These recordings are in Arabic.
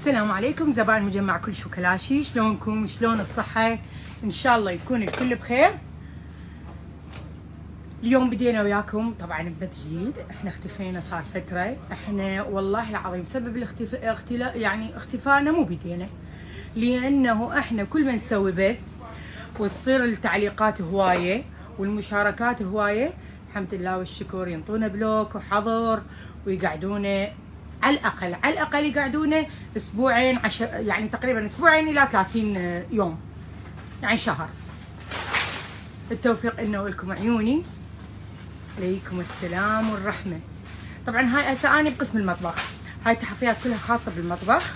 السلام عليكم زبائن مجمع كل شوكلاشي، شلونكم؟ شلون الصحة؟ ان شاء الله يكون الكل بخير. اليوم بدينا وياكم طبعا ببث جديد. احنا اختفينا صار فترة، احنا والله العظيم سبب اختفائنا مو بدينا، لانه احنا كل ما نسوي بث وتصير التعليقات هواية والمشاركات هواية، الحمد لله والشكر ينطونا بلوك وحظر ويقعدونا على الاقل يقعدونا اسبوعين، يعني تقريبا اسبوعين الى 30 يوم، يعني شهر. التوفيق انه لكم عيوني. عليكم السلام والرحمه. طبعا هاي هسه انا بقسم المطبخ، هاي التحفيات كلها خاصه بالمطبخ.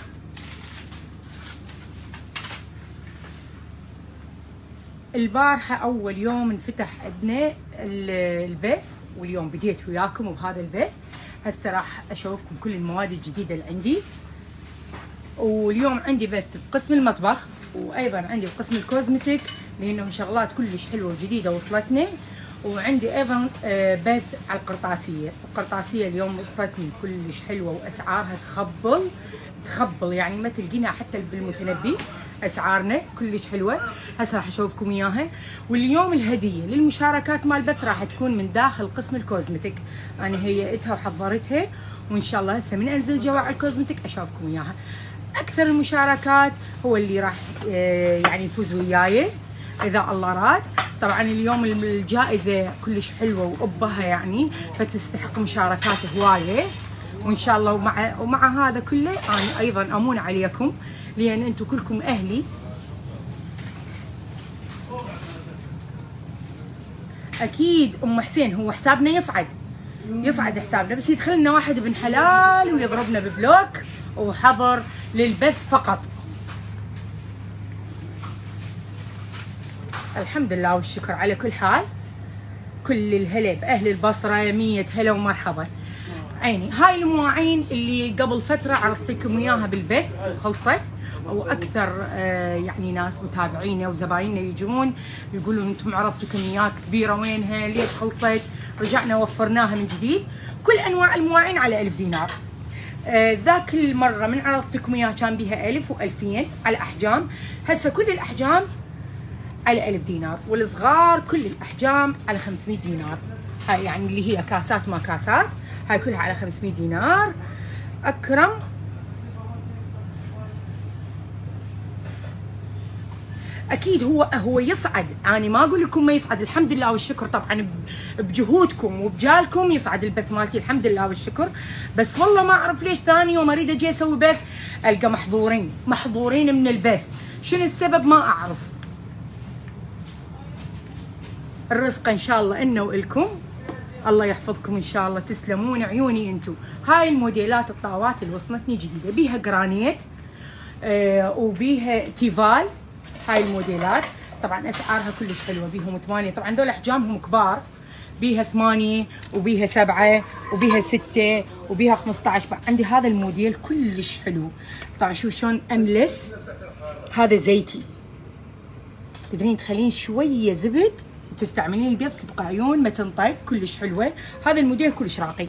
البارحه اول يوم انفتح عندنا البث، واليوم بديت وياكم بهذا البث. هسه راح اشوفكم كل المواد الجديده اللي عندي، واليوم عندي بث بقسم المطبخ، وايضا عندي بقسم الكوزمتيك لانه شغلات كلش حلوه وجديده وصلتني، وعندي ايضا بث على القرطاسيه اليوم وصلتني كلش حلوه واسعارها تخبل يعني ما تلقينها حتى بالمتنبي، اسعارنا كلش حلوه. هسه راح اشوفكم اياها. واليوم الهديه للمشاركات مال البث راح تكون من داخل قسم الكوزمتيك، انا هيئتها وحضرتها، وان شاء الله هسه من انزل جوا على الكوزمتيك اشوفكم اياها. اكثر المشاركات هو اللي راح يعني يفوز وياي اذا الله راد. طبعا اليوم الجائزه كلش حلوه وابها يعني، فتستحق مشاركات هوايه، وان شاء الله ومع هذا كله انا ايضا امون عليكم لان انتم كلكم اهلي. اكيد ام حسين هو حسابنا يصعد حسابنا، بس يدخل لنا واحد ابن حلال ويضربنا ببلوك وحظر للبث فقط. الحمد لله والشكر على كل حال. كل الهلا باهل البصره، 100 هلا ومرحبا. عيني هاي المواعين اللي قبل فتره عرضتكم اياها بالبث خلصت، واكثر يعني ناس متابعينا وزبايننا يجون يقولون انتم عرضتوا كميات كبيره وينها؟ ليش خلصت؟ رجعنا وفرناها من جديد. كل انواع المواعين على 1000 دينار. ذاك المره من عرضتكم اياها كان بها 1000 و2000 على احجام، هسه كل الاحجام على 1000 دينار، والصغار كل الاحجام على 500 دينار. هاي يعني اللي هي كاسات ما كاسات، هاي كلها على 500 دينار. اكرم اكيد هو يصعد، انا ما اقول لكم ما يصعد، الحمد لله والشكر طبعا بجهودكم وبجالكم يصعد البث مالتي الحمد لله والشكر. بس والله ما اعرف ليش ثاني يوم اريد اجي اسوي بث القى محظورين من البث. شنو السبب؟ ما اعرف. الرزق ان شاء الله انه والكم، الله يحفظكم ان شاء الله، تسلمون عيوني انتم. هاي الموديلات الطاوات اللي وصلتني جديده، بيها جرانيت وبيها تيفال. هاي الموديلات طبعا اسعارها كلش حلوه، بيهم 8، طبعا دول احجامهم كبار، بيها 8 وبيها 7 وبيها 6 وبيها 15. عندي هذا الموديل كلش حلو. طبعا شوف شلون املس، هذا زيتي، تقدرين تخلين شويه زبد تستعملين البيض تبقى عيون ما تنطق، كلش حلوه. هذا الموديل كلش راقي.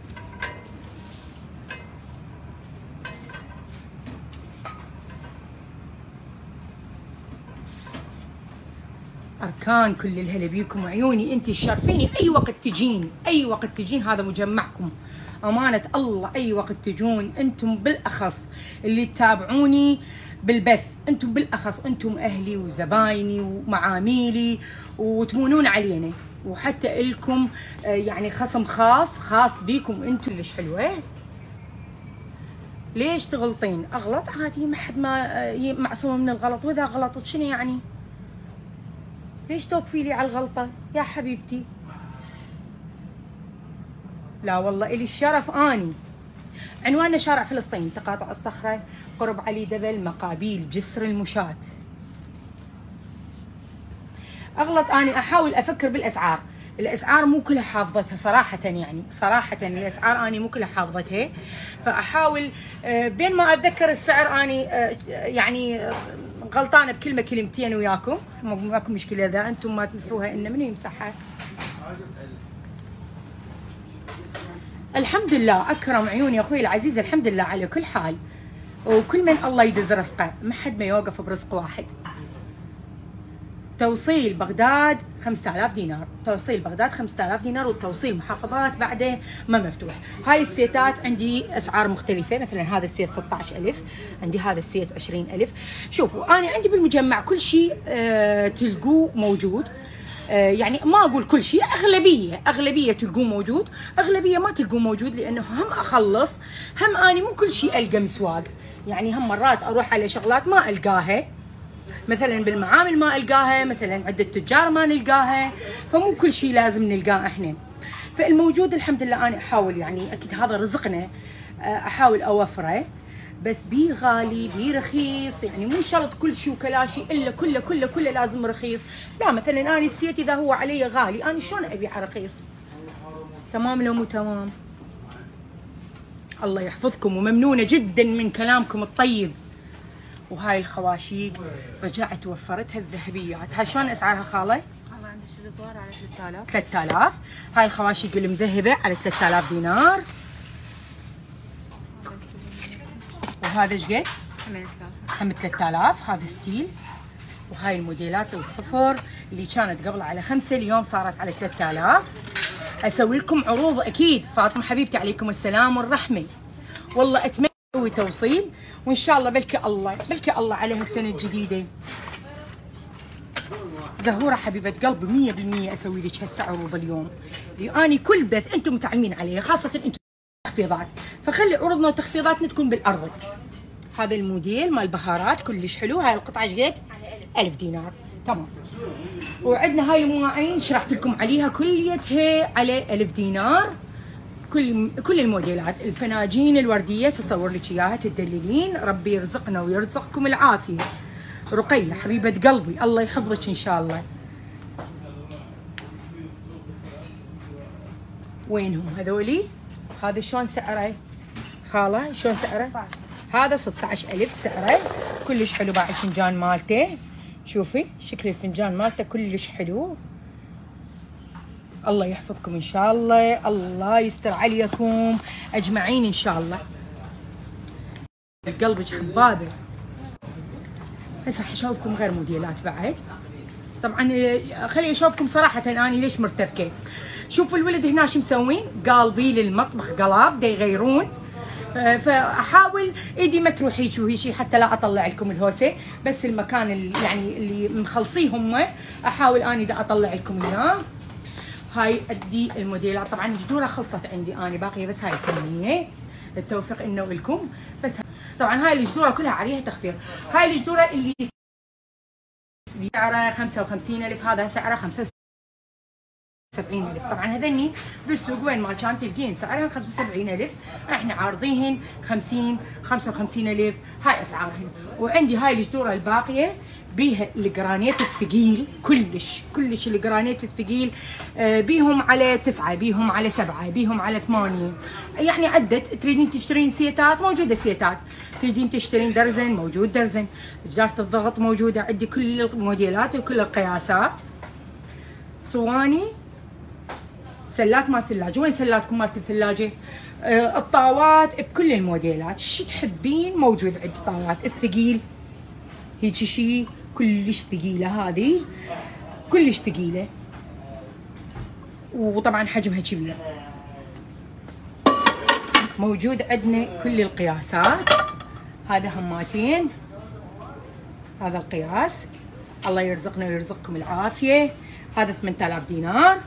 اركان كل الهلا بيكم عيوني، انت تشرفيني اي وقت تجين، هذا مجمعكم امانه الله. اي وقت تجون انتم بالاخص اللي تتابعوني بالبث، انتم بالاخص انتم اهلي وزبايني ومعاميلي وتمونون علينا، وحتى لكم يعني خصم خاص بيكم انتم. ليش حلوه؟ ليش تغلطين؟ اغلط عادي، ما حد ما معصوم من الغلط، واذا غلطت شنو يعني؟ ليش توقفي لي على الغلطه يا حبيبتي؟ لا والله الي الشرف. اني عنواننا شارع فلسطين، تقاطع الصخره، قرب علي دبل، مقابيل جسر المشاة. اغلط اني احاول افكر بالاسعار، الاسعار مو كلها حافظتها صراحه، يعني صراحه الاسعار اني مو كلها حافظتها، فاحاول بين ما اتذكر السعر اني يعني غلطانه بكلمه كلمتين وياكم، ماكو مشكله اذا انتم ما تمسحوها، ان منو يمسحها؟ الحمد لله. اكرم عيوني يا اخوي العزيز، الحمد لله على كل حال. وكل من الله يدز رزقه، ما حد ما يوقف برزق واحد. توصيل بغداد 5000 دينار، توصيل بغداد 5000 دينار، والتوصيل محافظات بعده ما مفتوح. هاي السيتات عندي اسعار مختلفه، مثلا هذا السيت 16,000، عندي هذا السيت 20,000. شوفوا انا عندي بالمجمع كل شيء تلقوه موجود، يعني ما اقول كل شيء، اغلبيه تلقوه موجود، اغلبيه ما تلقوه موجود، لانه هم اخلص، هم اني مو كل شيء القى مسواق، يعني هم مرات اروح على شغلات ما القاها، مثلا بالمعامل ما القاها، مثلا عند التجار ما نلقاها، فمو كل شيء لازم نلقاه احنا. فالموجود الحمد لله انا احاول، يعني اكيد هذا رزقنا، احاول اوفره، بس بي غالي بي رخيص، يعني مو شرط كل شيء وكلا شيء الا كله لازم رخيص. لا مثلا انا السيت اذا هو علي غالي انا شلون ابيعه رخيص؟ تمام لو مو تمام؟ الله يحفظكم، وممنونه جدا من كلامكم الطيب. وهاي الخواشيق رجعت وفرتها الذهبيات. هاي شلون اسعارها خاله؟ هذا عندي شيء صغار على 3000. 3000. هاي الخواشيق المذهبه على 3000 دينار. وهذا ايش قد؟ هم 3000. هذا ستيل. وهاي الموديلات الصفر اللي كانت قبل على 5، اليوم صارت على 3000. اسوي لكم عروض اكيد. فاطمه حبيبتي عليكم السلام والرحمه. والله اتمنى اسوي توصيل، وان شاء الله بلكي الله على هالسنه الجديده. زهوره حبيبه قلبي 100% اسوي لك هسه عروض اليوم، لاني كل بث انتم متعلمين عليه، خاصه انتم تخفيضات، فخلي عروضنا وتخفيضاتنا تكون بالارض. هذا الموديل مال بهارات كلش حلو. هاي القطعه ايش قد؟ 1000 دينار. تمام. وعندنا هاي المواعين شرحت لكم عليها كليتها على 1000 دينار. كل الموديلات، الفناجين الورديه سأصور لك اياها تدللين. ربي يرزقنا ويرزقكم العافيه. رقيه حبيبه قلبي الله يحفظك ان شاء الله. وينهم هذولي؟ هذا شلون سعره؟ خاله شلون سعره؟ هذا 16,000 سعره، كلش حلو. باع الفنجان مالته، شوفي شكل الفنجان مالته كلش حلو. الله يحفظكم ان شاء الله، الله يستر عليكم اجمعين ان شاء الله. قلبك حبابه. هسه حشوفكم غير موديلات بعد. طبعا خلي اشوفكم صراحه اني ليش مرتبكه. شوفوا الولد هنا شو مسوين؟ قالبي للمطبخ قلاب دا يغيرون، فاحاول ايدي ما تروح هيك وهيك حتى لا اطلع لكم الهوسه، بس المكان اللي يعني اللي مخلصيه هم احاول اني دا اطلع لكم اياه. هاي ادي الموديلات. طبعا الجدوره خلصت عندي اني، باقيه بس هاي الكميه. التوفيق انه لكم. بس طبعا هاي الجدوره كلها عليها تخفيض. هاي الجدوره اللي سعرها 55,000، هذا سعره 75,000. طبعا هذني بالسوق وين ما كان تلقين سعرهم 75,000، احنا عارضيهن 50 55,000. هاي اسعارهن. وعندي هاي الجدوره الباقيه بيها الجرانيت الثقيل، كلش الجرانيت الثقيل، بيهم على 9، بيهم على 7، بيهم على 8. يعني عدة. تريدين تشترين سيتات موجودة سيتات، تريدين تشترين درزن موجود درزن. جدارة الضغط موجودة عندي كل الموديلات وكل القياسات. صواني، سلات مال ثلاجة. وين سلاتكم مال الثلاجة؟ الطاوات بكل الموديلات، شو تحبين موجود عندي. طاوات الثقيل هيك شيء كلش ثقيلة، هذه كلش ثقيلة، وطبعا حجمها كبير. موجود عندنا كل القياسات. هذا هماتين، هذا القياس. الله يرزقنا ويرزقكم العافية. هذا 8,000 دينار.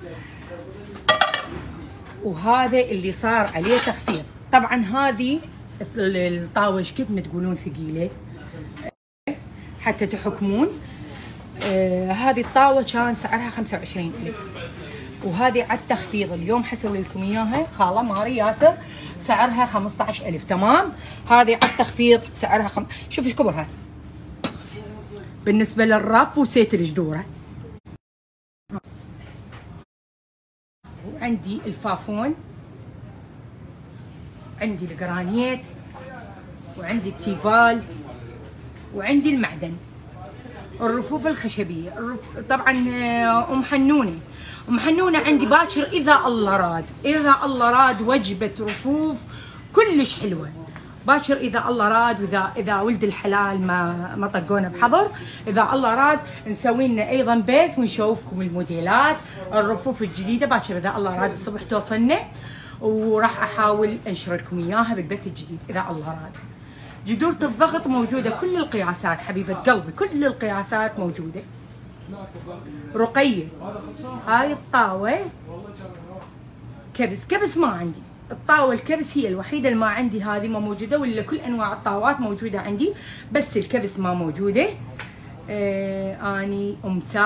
وهذا اللي صار عليه تخفيض. طبعا هذه الطاوة ايش قد ما تقولون ثقيلة حتى تحكمون. هذه الطاوة كان سعرها 25,000، وهذه على التخفيض اليوم حسوي لكم اياها خاله ماري ياسر، سعرها 15,000. تمام. هذه على التخفيض سعرها شوف ايش كبرها بالنسبة للرف وسيت الجدورة. وعندي الفافون، عندي الجرانيت، وعندي التيفال، وعندي المعدن. الرفوف الخشبية طبعا ام حنونة عندي باكر اذا الله راد، وجبة رفوف كلش حلوة. باكر اذا الله راد، واذا ولد الحلال ما طقونا بحظر، اذا الله راد نسوي لنا ايضا بث ونشوفكم الموديلات الرفوف الجديده باكر اذا الله راد الصبح توصلنا، وراح احاول انشر لكم اياها بالبث الجديد اذا الله راد. جدورة الضغط موجوده كل القياسات حبيبه قلبي، كل القياسات موجوده. رقيه هاي الطاوه كبس ما عندي، الطاوه الكبس هي الوحيده اللي ما عندي، هذه ما موجوده، ولا كل انواع الطاوات موجوده عندي بس الكبس ما موجوده. اني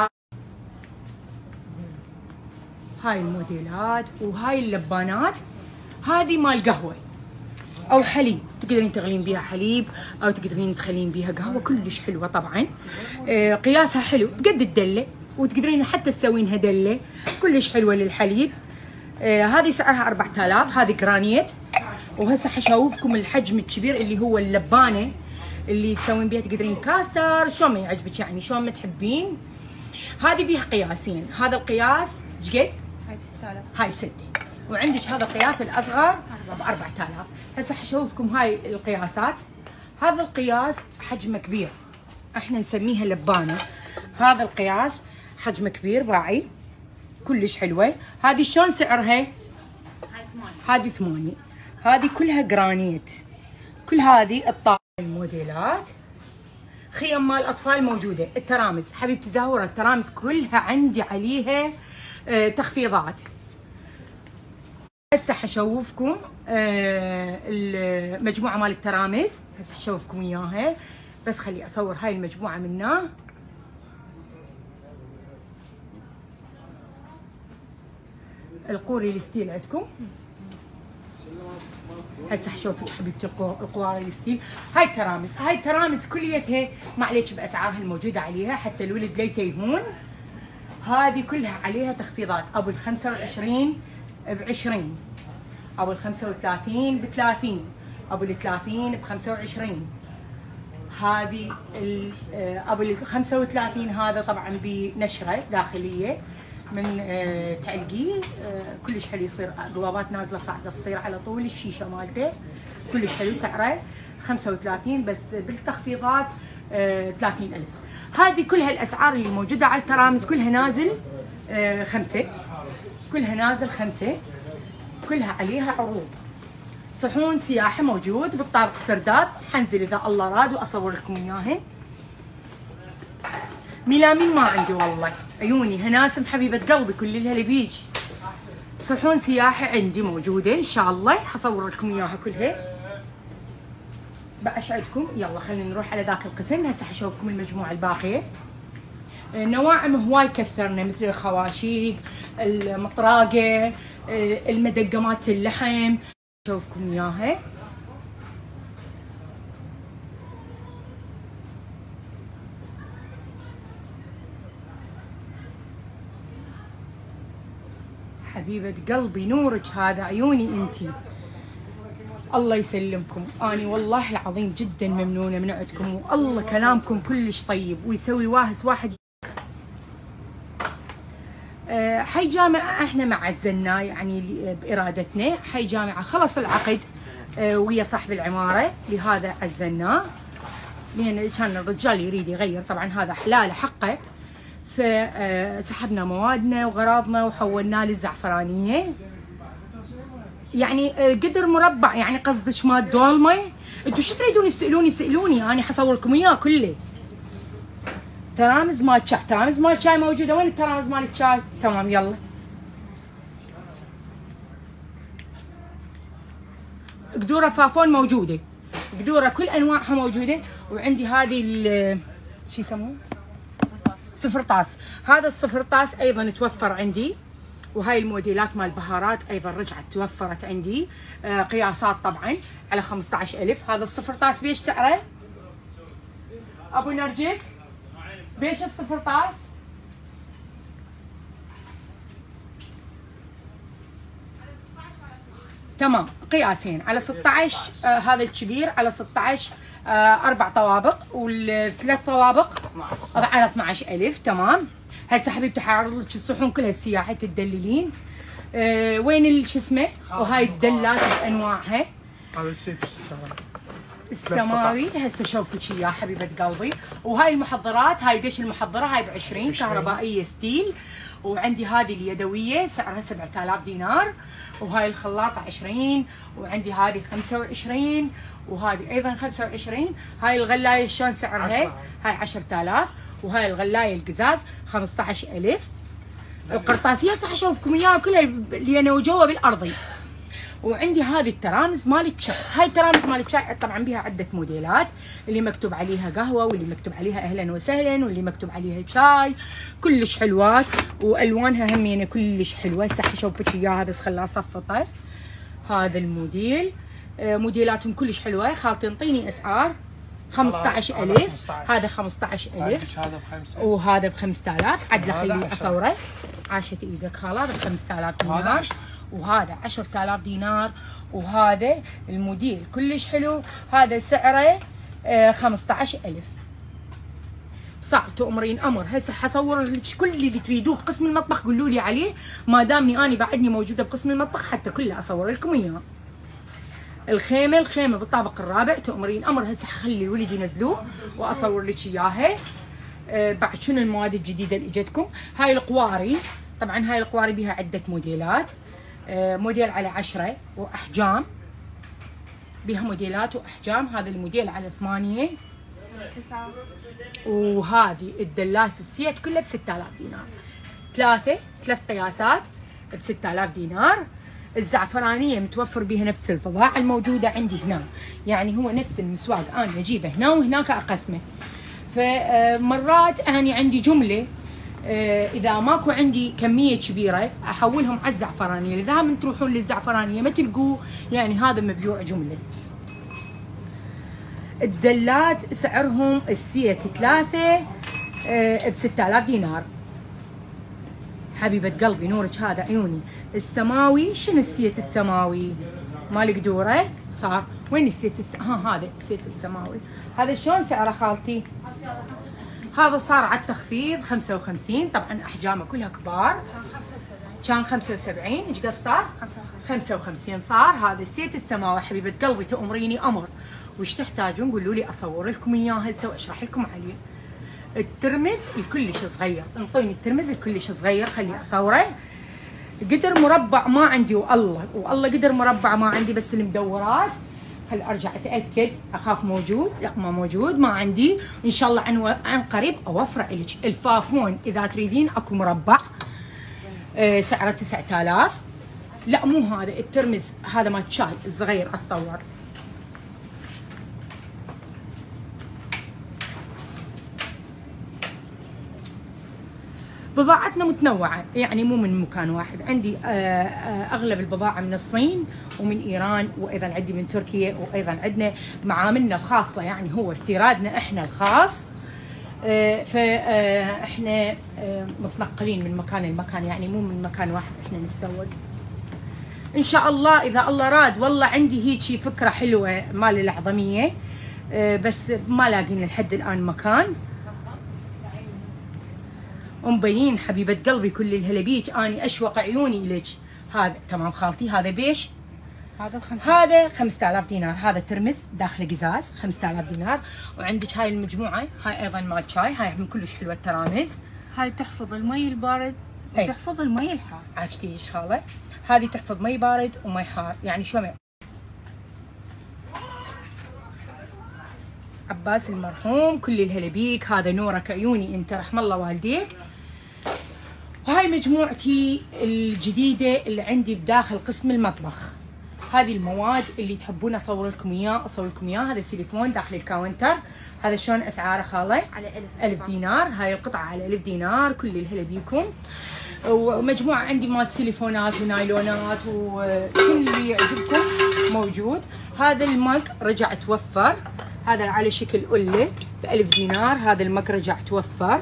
هاي الموديلات وهاي اللبانات، هذه مال قهوه او حليب، تقدرين تغلين بيها حليب او تقدرين تخلين بيها قهوه، كلش حلوه طبعا. قياسها حلو بقد الدله، وتقدرين حتى تسوينها دله، كلش حلوه للحليب. هذه سعرها 4000، هذه جرانيت. وهسه حشوفكم الحجم الكبير اللي هو اللبانه اللي تسوين بيها، تقدرين كاستر شلون ما يعجبك يعني، شلون ما تحبين. هذه بيها قياسين، هذا القياس ايش قد؟ هاي ب6000، هاي ب6، وعندك هذا القياس الاصغر ب 4000. هسه حشوفكم هاي القياسات. هذا القياس حجمه كبير، احنا نسميها لبانه. هذا القياس حجمه كبير باعي، كلش حلوه. هذه شلون سعرها؟ هذه 8. هذه كلها جرانيت، كل هذه الطاقه الموديلات. خيم مال اطفال موجوده. الترامس حبيبتي زهوره، الترامس كلها عندي عليها تخفيضات. هسه حشوفكم المجموعه مال الترامس، هسه حشوفكم اياها، بس خلي اصور هاي المجموعه منها. القوري الستيل عندكم، هسه حشوفك حبيبتي القواري الستيل. هاي الترامس، هاي الترامس كليتها ما عليك باسعارها الموجوده عليها، حتى الولد لا يتيهون. هذه كلها عليها تخفيضات، ابو ال 25 ب 20، ابو ال 35 ب 30، ابو ال 30 ب 25. هذه ابو ال 35 هذا طبعا بنشره داخليه من تعلقيه، كلش حلو، يصير قلابات نازله صاعده تصير على طول، الشيشه مالته كلش حلو، سعره 35 بس بالتخفيضات 30000. هذه كلها الاسعار اللي موجوده على الترامس، كلها نازل 5، كلها نازل 5، كلها عليها عروض. صحون سياحي موجود بالطابق السرداب، حنزل اذا الله راد واصور لكم اياهن. ميلامين ما عندي والله، عيوني هناسم حبيبه قلبي كل لها اللي بيجي. صحون سياحي عندي موجوده ان شاء الله، حصور لكم اياها كلها بأشعدكم. يلا خلينا نروح على ذاك القسم. هسه حشوفكم المجموعه الباقيه. نواعم هواي كثرنا، مثل الخواشيق، المطراقه، المدقمات اللحم، اشوفكم اياها. حبيبه قلبي نورك هذا، عيوني انتي، الله يسلمكم. اني والله العظيم جدا ممنونه من عندكم، والله كلامكم كلش طيب ويسوي واهس واحد. حي جامعة احنا ما عزلناه يعني بارادتنا، حي جامعة خلص العقد ويا صاحب العمارة، لهذا عزلناه، لان كان الرجال يريد يغير، طبعا هذا حلاله حقه، فسحبنا موادنا وغراضنا وحولناه للزعفرانية. يعني قدر مربع، يعني قصدك مال دولمة؟ انتوا شو تريدون تسألوني؟ سألوني انا حصور لكم اياه كله. ترامز مال شاي، ترامز مال شاي موجوده، وين الترامز مال الشاي؟ تمام يلا. قدوره فافون موجوده، قدوره كل انواعها موجوده. وعندي هذه شو يسموه؟ صفر طاس. هذا الصفر طاس ايضا توفر عندي، وهاي الموديلات مال بهارات ايضا رجعت توفرت عندي، قياسات طبعا على 15000. هذا الصفر طاس بيش سعره؟ ابو نرجس بيش الصفر طاس؟ تمام، قياسين على 16، هذا الكبير على 16، 4 طوابق، والثلاث طوابق على 12000. تمام. هسه حبيبتي حاعرض لك الصحون كلها السياحه تدللين. وين شو اسمه؟ وهاي الدلات بانواعها. هذا السيت السماوي هسه شوفوا يا حبيبه قلبي. وهاي المحضرات، هاي قش المحضره، هاي ب20 كهربائيه ستيل. وعندي هذه اليدويه سعرها 7000 دينار. وهاي الخلاطه 20. وعندي هذه 25. وهذه ايضا 25. هاي الغلايه شلون سعرها؟ هاي 10000. وهاي الغلايه القزاز 15000. القرطاسيه صح اشوفكم اياها كلها اللي انا وجوه بالارضي. وعندي هذه الترامز مالت شاي. هاي الترامز مالت شاي طبعا بيها عده موديلات، اللي مكتوب عليها قهوه، واللي مكتوب عليها اهلا وسهلا، واللي مكتوب عليها شاي. كلش حلوات والوانها همينه كلش حلوه. هسه حشوفك اياها بس خلها صفطه. هذا الموديل، موديلاتهم كلش حلوه. خالتي انطيني اسعار. 15000. هذا 15000. هذا ب5. وهذا ب5000. عدله خليه اصوره. عاشت ايدك خلاص. ب5000 دينار. وهذا 10000 دينار. وهذا الموديل كلش حلو. هذا سعره 15000. صح تؤمرين امر. هسه حصور لك كل اللي تريدوه بقسم المطبخ قولوا لي عليه، ما دامني اني بعدني موجوده بقسم المطبخ حتى كله اصور لكم اياه. الخيمه بالطابق الرابع تؤمرين امر. هسه حخلي الولد ينزلوه واصور لك اياها. بعد شنو المواد الجديده اللي اجتكم؟ هاي القواري. طبعا هاي القواري بها عده موديلات. موديل على 10 واحجام، بها موديلات واحجام. هذا الموديل على 8 9. وهذه الدلات السيت كلها ب6000 دينار. ثلاث قياسات ب6000 دينار. الزعفرانيه متوفر بها نفس الفظاعه الموجوده عندي هنا، يعني هو نفس المسواق انا اجيبه هنا وهناك اقسمه. فمرات اني عندي جمله، اذا ماكو عندي كميه كبيره احولهم على الزعفرانيه، اذا من تروحون للزعفرانيه ما تلقوه، يعني هذا مبيوع جمله. الدلات سعرهم السيت 3 ب6000 دينار. حبيبه قلبي نورك هذا عيوني. السماوي شنو السيت السماوي؟ مال قدوره صار. وين السيت هذا السيت السماوي. هذا شلون سعره خالتي؟ هذا صار على التخفيض 55. طبعا احجامه كلها كبار. كان 75. ايش قد صار؟ 55 صار. هذا السيت السماوي حبيبه قلبي تؤمريني امر. وش تحتاجون قولوا لي اصور لكم اياه هسه واشرح لكم عليه. الترمس الكلش صغير، انطوني الترمس الكلش صغير خلي اصوره. قدر مربع ما عندي، والله قدر مربع ما عندي، بس المدورات خل ارجع اتاكد. اخاف موجود، لا ما موجود ما عندي. ان شاء الله عن قريب اوفره لك. الفافون اذا تريدين اكو مربع سعره 9000. لا مو هذا الترمز، هذا مال شاي الصغير اصور. بضاعتنا متنوعة، يعني مو من مكان واحد. عندي أغلب البضاعة من الصين ومن إيران، وأيضا عندي من تركيا، وأيضا عندنا معاملنا الخاصة، يعني هو استيرادنا إحنا الخاص. فإحنا متنقلين من مكان لمكان، يعني مو من مكان واحد إحنا نتسوق. إن شاء الله إذا الله راد. والله عندي هيجي فكرة حلوة مال الأعظمية، بس ما لاقين لحد الآن مكان. مبين حبيبه قلبي كل الهلبيج، اني اشوق عيوني الك. هذا تمام خالتي. هذا بيش؟ هذا 5000 دينار. هذا ترمس داخله قزاز 5000 دينار. وعندك هاي المجموعه، هاي ايضا مال شاي. هاي من كلش حلوه الترامز. هاي تحفظ المي البارد وتحفظ المي الحار. عاشتي خاله. هذه تحفظ مي بارد ومي حار، يعني شو عباس المرحوم كل الهلبيك. هذا نورك عيوني انت، رحم الله والديك. وهاي مجموعتي الجديدة اللي عندي بداخل قسم المطبخ. هذه المواد اللي تحبون اصور لكم اياه اصور لكم اياه. هذا السيليفون داخل الكاونتر. هذا شلون اسعاره خاله؟ على 1000 دينار. هاي القطعة على 1000 دينار. كل الهلا بيكم. ومجموعة عندي مال سيليفونات ونايلونات وكل اللي يعجبكم موجود. هذا المج رجع توفر. هذا على شكل قلة ب1000 دينار. هذا المج رجع توفر.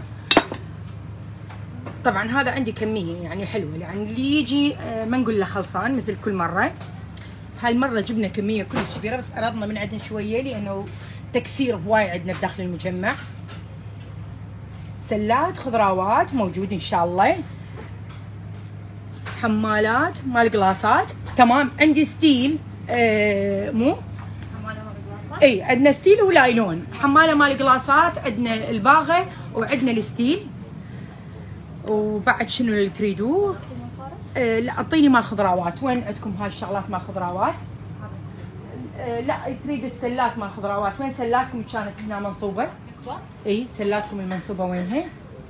طبعا هذا عندي كميه يعني حلوه، يعني اللي يجي ما نقول له خلصان مثل كل مره. هالمره جبنا كميه كلش كبيره، بس عرضنا من عندها شويه لانه تكسير هواي عندنا بداخل المجمع. سلات خضراوات موجود ان شاء الله. حمالات مال قلاصات. تمام. عندي ستيل مو اي عندنا ستيل ولايلون، حماله مال قلاصات، عندنا الباغه وعندنا الستيل. وبعد شنو اللي تريدوه؟ لا اعطيني مال خضراوات، وين عندكم هاي الشغلات مال خضراوات؟ لا تريد السلات مال خضراوات، وين سلاتكم كانت هنا منصوبه؟ اي سلاتكم المنصوبه وينها؟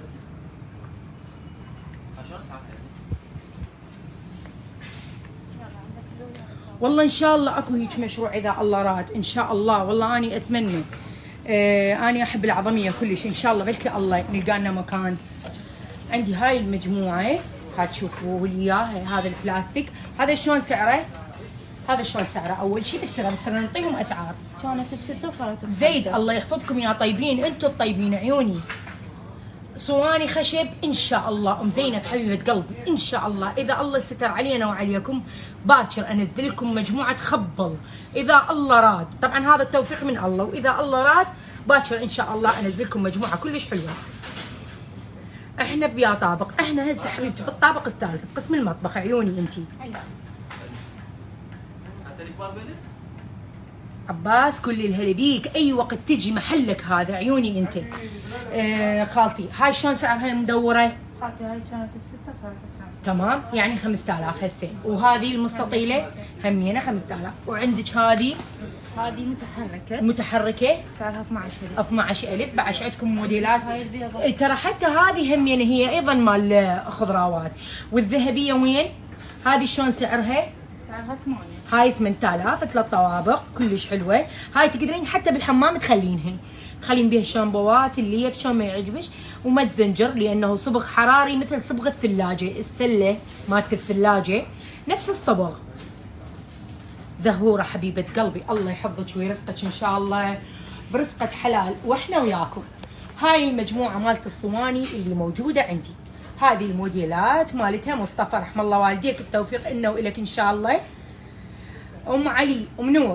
والله ان شاء الله اكو هيك مشروع اذا الله راد ان شاء الله. والله اني اتمنى، اني احب العظميه كلش، ان شاء الله بلكي الله نلقى لنا مكان. عندي هاي المجموعه، هاي تشوفوا لي اياها، هذا البلاستيك، هذا شلون سعره؟ هذا شلون سعره؟ اول شيء بس نعطيهم اسعار. كانت ب6 وصارت زيد الله يحفظكم يا طيبين، انتم الطيبين عيوني. صواني خشب ان شاء الله ام زينب حبيبه قلبي، ان شاء الله اذا الله ستر علينا وعليكم باكر انزل لكم مجموعه خبل اذا الله راد. طبعا هذا التوفيق من الله، واذا الله راد باكر ان شاء الله انزل لكم مجموعه كلش حلوه. احنا بيا طابق، احنا هسه حبيبتي بالطابق الثالث بقسم المطبخ عيوني انتي. عباس كل الهلا بيك، اي وقت تجي محلك هذا عيوني انت. خالتي هاي شلون سعرها المدوره؟ خالتي هاي كانت ب6 صارت ب5. تمام يعني 5000 هسه. وهذه المستطيله همينه 5000. وعندك هذه متحركه سعرها 12000. 12000. بعد عندكم موديلات هاي البيضة. ترى حتى هذه همينه هي ايضا مال خضراوات. والذهبيه وين؟ هذه شلون سعرها؟ سعرها 8. هاي 8000 3 طوابق كلش حلوه. هاي تقدرين حتى بالحمام تخلينها، تخلين بها الشامبوات اللي شلون ما يعجبش، وما تزنجر لانه صبغ حراري مثل صبغ الثلاجه، السله مالت الثلاجه نفس الصبغ. زهوره حبيبه قلبي الله يحفظك ويرزقك ان شاء الله برزقه حلال واحنا وياكم. هاي المجموعه مالت الصواني اللي موجوده عندي، هذه الموديلات مالتها مصطفى رحم الله والديك التوفيق انه والك ان شاء الله. ام علي ام نور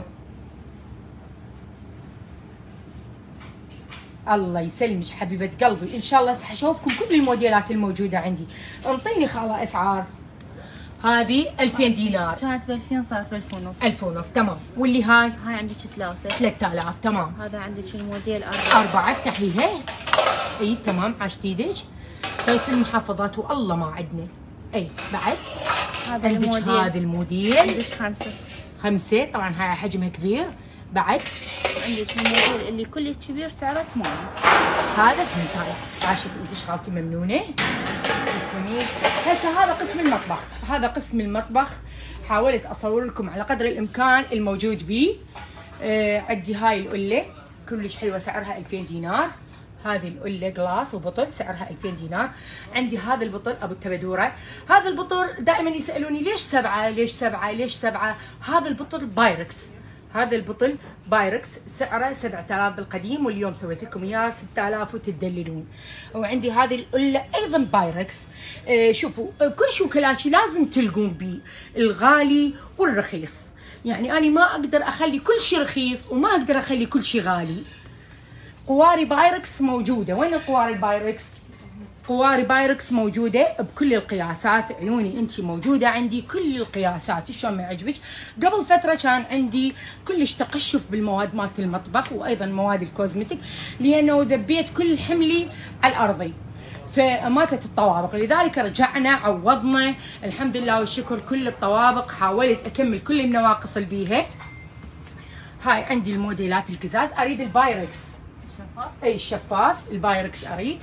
الله يسلمك حبيبه قلبي، ان شاء الله حشوفكم كل الموديلات الموجوده عندي. انطيني خاله اسعار. هذه 2000 دينار كانت ب2000 صارت ب1000 ونص. 1000 ونص تمام. واللي هاي عندك 3000 تمام. هذا عندك الموديل 4 افتحيها. اي تمام عاشت ايدك. بس المحافظات والله ما عندنا. اي بعد هذا عندك الموديل. هذا الموديل عندك 5 طبعا هاي حجمها كبير. بعد عندك الموديل اللي كلش كبير سعره 8. هذا 8000. عاشت ايدك خالتي ممنونه تسلمين. هسه هذا قسم المطبخ، هذا قسم المطبخ حاولت اصور لكم على قدر الامكان الموجود بيه. عندي هاي القله كلش حلوه سعرها 2000 دينار. هذه القله جلاس وبطل سعرها 2000 دينار. عندي هذا البطل ابو التبدوره. هذا البطل دائما يسالوني ليش 7 ليش 7 ليش 7. هذا البطل بايركس، هذا البطل بايركس سعره 7000 بالقديم، واليوم سويت لكم اياه 6000 وتدللون. وعندي هذه القله ايضا بايركس. شوفوا كل شو كلاشي لازم تلقون بيه الغالي والرخيص، يعني انا ما اقدر اخلي كل شيء رخيص وما اقدر اخلي كل شيء غالي. قواري بايركس موجوده. وين القواري البايركس؟ قواري بايركس موجوده بكل القياسات عيوني انتي، موجوده عندي كل القياسات شلون ما يعجبك. قبل فتره كان عندي كلش تقشف بالمواد مالت المطبخ وايضا مواد الكوزمتيك، لانه ذبيت كل حملي على الارضي فماتت الطوابق، لذلك رجعنا عوضنا الحمد لله والشكر كل الطوابق. حاولت اكمل كل النواقص اللي بيها. هاي عندي الموديلات القزاز. اريد البايركس الشفاف. اي الشفاف البايركس اريد.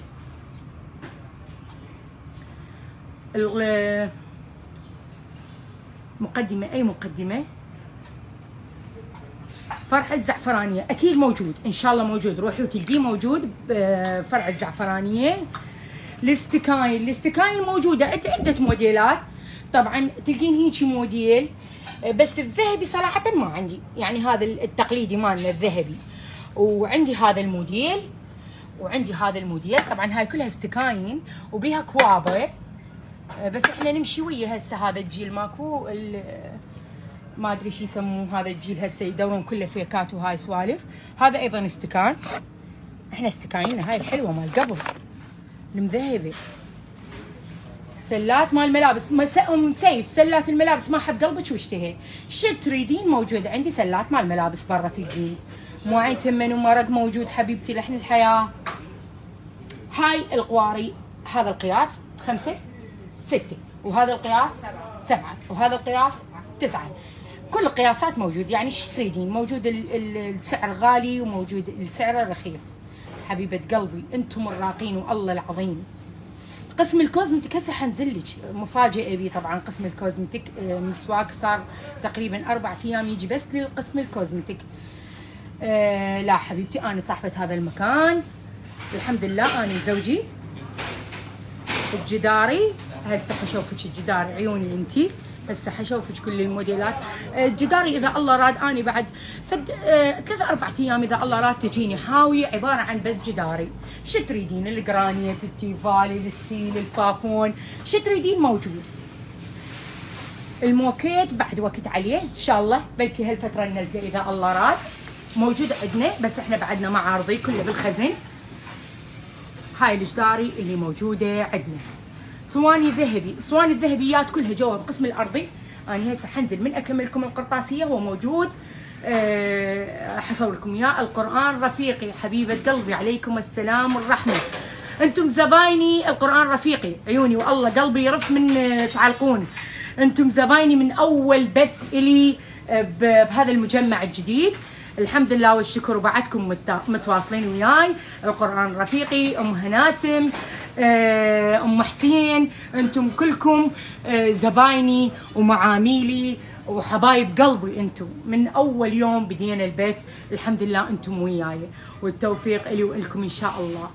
مقدمة أي مقدمة. فرع الزعفرانية أكيد موجود إن شاء الله موجود، روحي وتلقيه موجود بفرع الزعفرانية. الاستكاين موجودة عدة موديلات طبعا تلقين هيجي موديل، بس الذهبي صراحة ما عندي، يعني هذا التقليدي مالنا الذهبي. وعندي هذا الموديل وعندي هذا الموديل. طبعا هاي كلها استكاين وبيها كوابة، بس احنا نمشي ويا هسه هذا الجيل ماكو ما ادري شو يسموه هذا الجيل هسه يدورون كله فيكات وهاي سوالف. هذا ايضا استكان. احنا استكايننا هاي الحلوه مال قبل المذهبه. سلات مال ملابس ام سيف، سلات الملابس ما حب قلبك واشتهي. شو تريدين موجود عندي. سلات مال ملابس برا تلقين مواعين تمن ومرق موجود حبيبتي لحن الحياه. هاي القواري، هذا القياس 5 6، وهذا القياس 7، وهذا القياس 9. كل القياسات موجود، يعني ايش تريدين؟ موجود السعر غالي وموجود السعر الرخيص. حبيبه قلبي انتم الراقين والله العظيم. قسم الكوزمتيك هسه حنزل لك مفاجاه بي. طبعا قسم الكوزمتيك مسواك صار تقريبا 4 ايام يجي بس للقسم الكوزمتيك. لا حبيبتي انا صاحبه هذا المكان الحمد لله. انا وزوجي الجداري. هسه حشوفك الجداري عيوني انتي. هسه حشوفك كل الموديلات. الجداري اذا الله راد اني بعد 3-4 ايام اذا الله راد تجيني حاويه عباره عن بس جداري. شو تريدين؟ الجرانيت، التيفالي، الستيل، الفافون، شو تريدين موجود. الموكيت بعد وقت عليه ان شاء الله، بلكي هالفتره ننزله اذا الله راد. موجود عندنا بس احنا بعدنا ما عارضين، كله بالخزن. هاي الجداري اللي موجوده عندنا. صواني ذهبي، صواني الذهبيات كلها جوا بالقسم الارضي. انا هسه حنزل من اكمل لكم القرطاسيه، هو موجود. حصور لكم اياه. القران رفيقي حبيبه قلبي، عليكم السلام والرحمه. انتم زبايني القران رفيقي عيوني والله قلبي يرف من تعلقون. انتم زبايني من اول بث الي بهذا المجمع الجديد. الحمد لله والشكر، وبعدكم متواصلين وياي. القرآن رفيقي، ام هناسم، ام حسين، انتم كلكم زبايني ومعاميلي وحبايب قلبي. انتم من اول يوم بدينا البث الحمد لله انتم وياي، والتوفيق الي والكم ان شاء الله.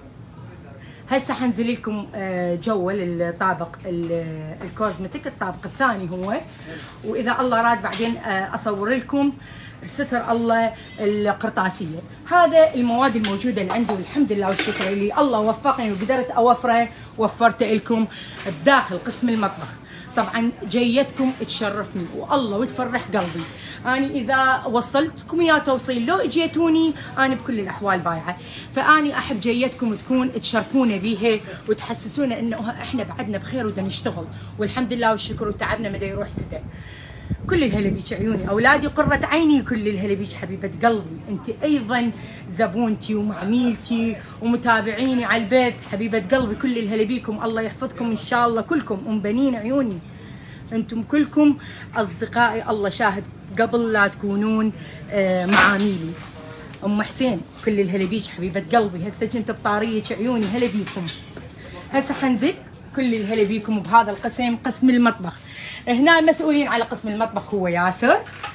هسه حنزل لكم جول الطابق الكوزمتيك، الطابق الثاني هو. واذا الله راد بعدين اصور لكم بستر الله القرطاسيه. هذا المواد الموجوده اللي عندي والحمد لله والشكر اللي الله وفقني وقدرت اوفره وفرته لكم بداخل قسم المطبخ. طبعا جيتكم تشرفني والله وتفرح قلبي. اني اذا وصلتكم يا توصيل لو اجيتوني انا بكل الاحوال بايعه، فاني احب جيتكم تكون تشرفونا بيها وتحسسونا انه احنا بعدنا بخير ودا نشتغل، والحمد لله والشكر وتعبنا مدى يروح سدى. كل الهلا بيك عيوني، اولادي قرة عيني، كل الهلا بيك حبيبه قلبي. انت ايضا زبونتي ومعميلتي ومتابعيني على البيت حبيبه قلبي، كل الهلا بيكم. الله يحفظكم ان شاء الله كلكم. ام بنين عيوني انتم كلكم اصدقائي، الله شاهد قبل لا تكونون معاميلي. ام حسين كل الهلا بيك حبيبه قلبي. هسه كنت بطاريك عيوني، هلا بيكم. هسه حنزل كل الهلا بيكم بهذا القسم، قسم المطبخ. هنا المسؤولين على قسم المطبخ هو ياسر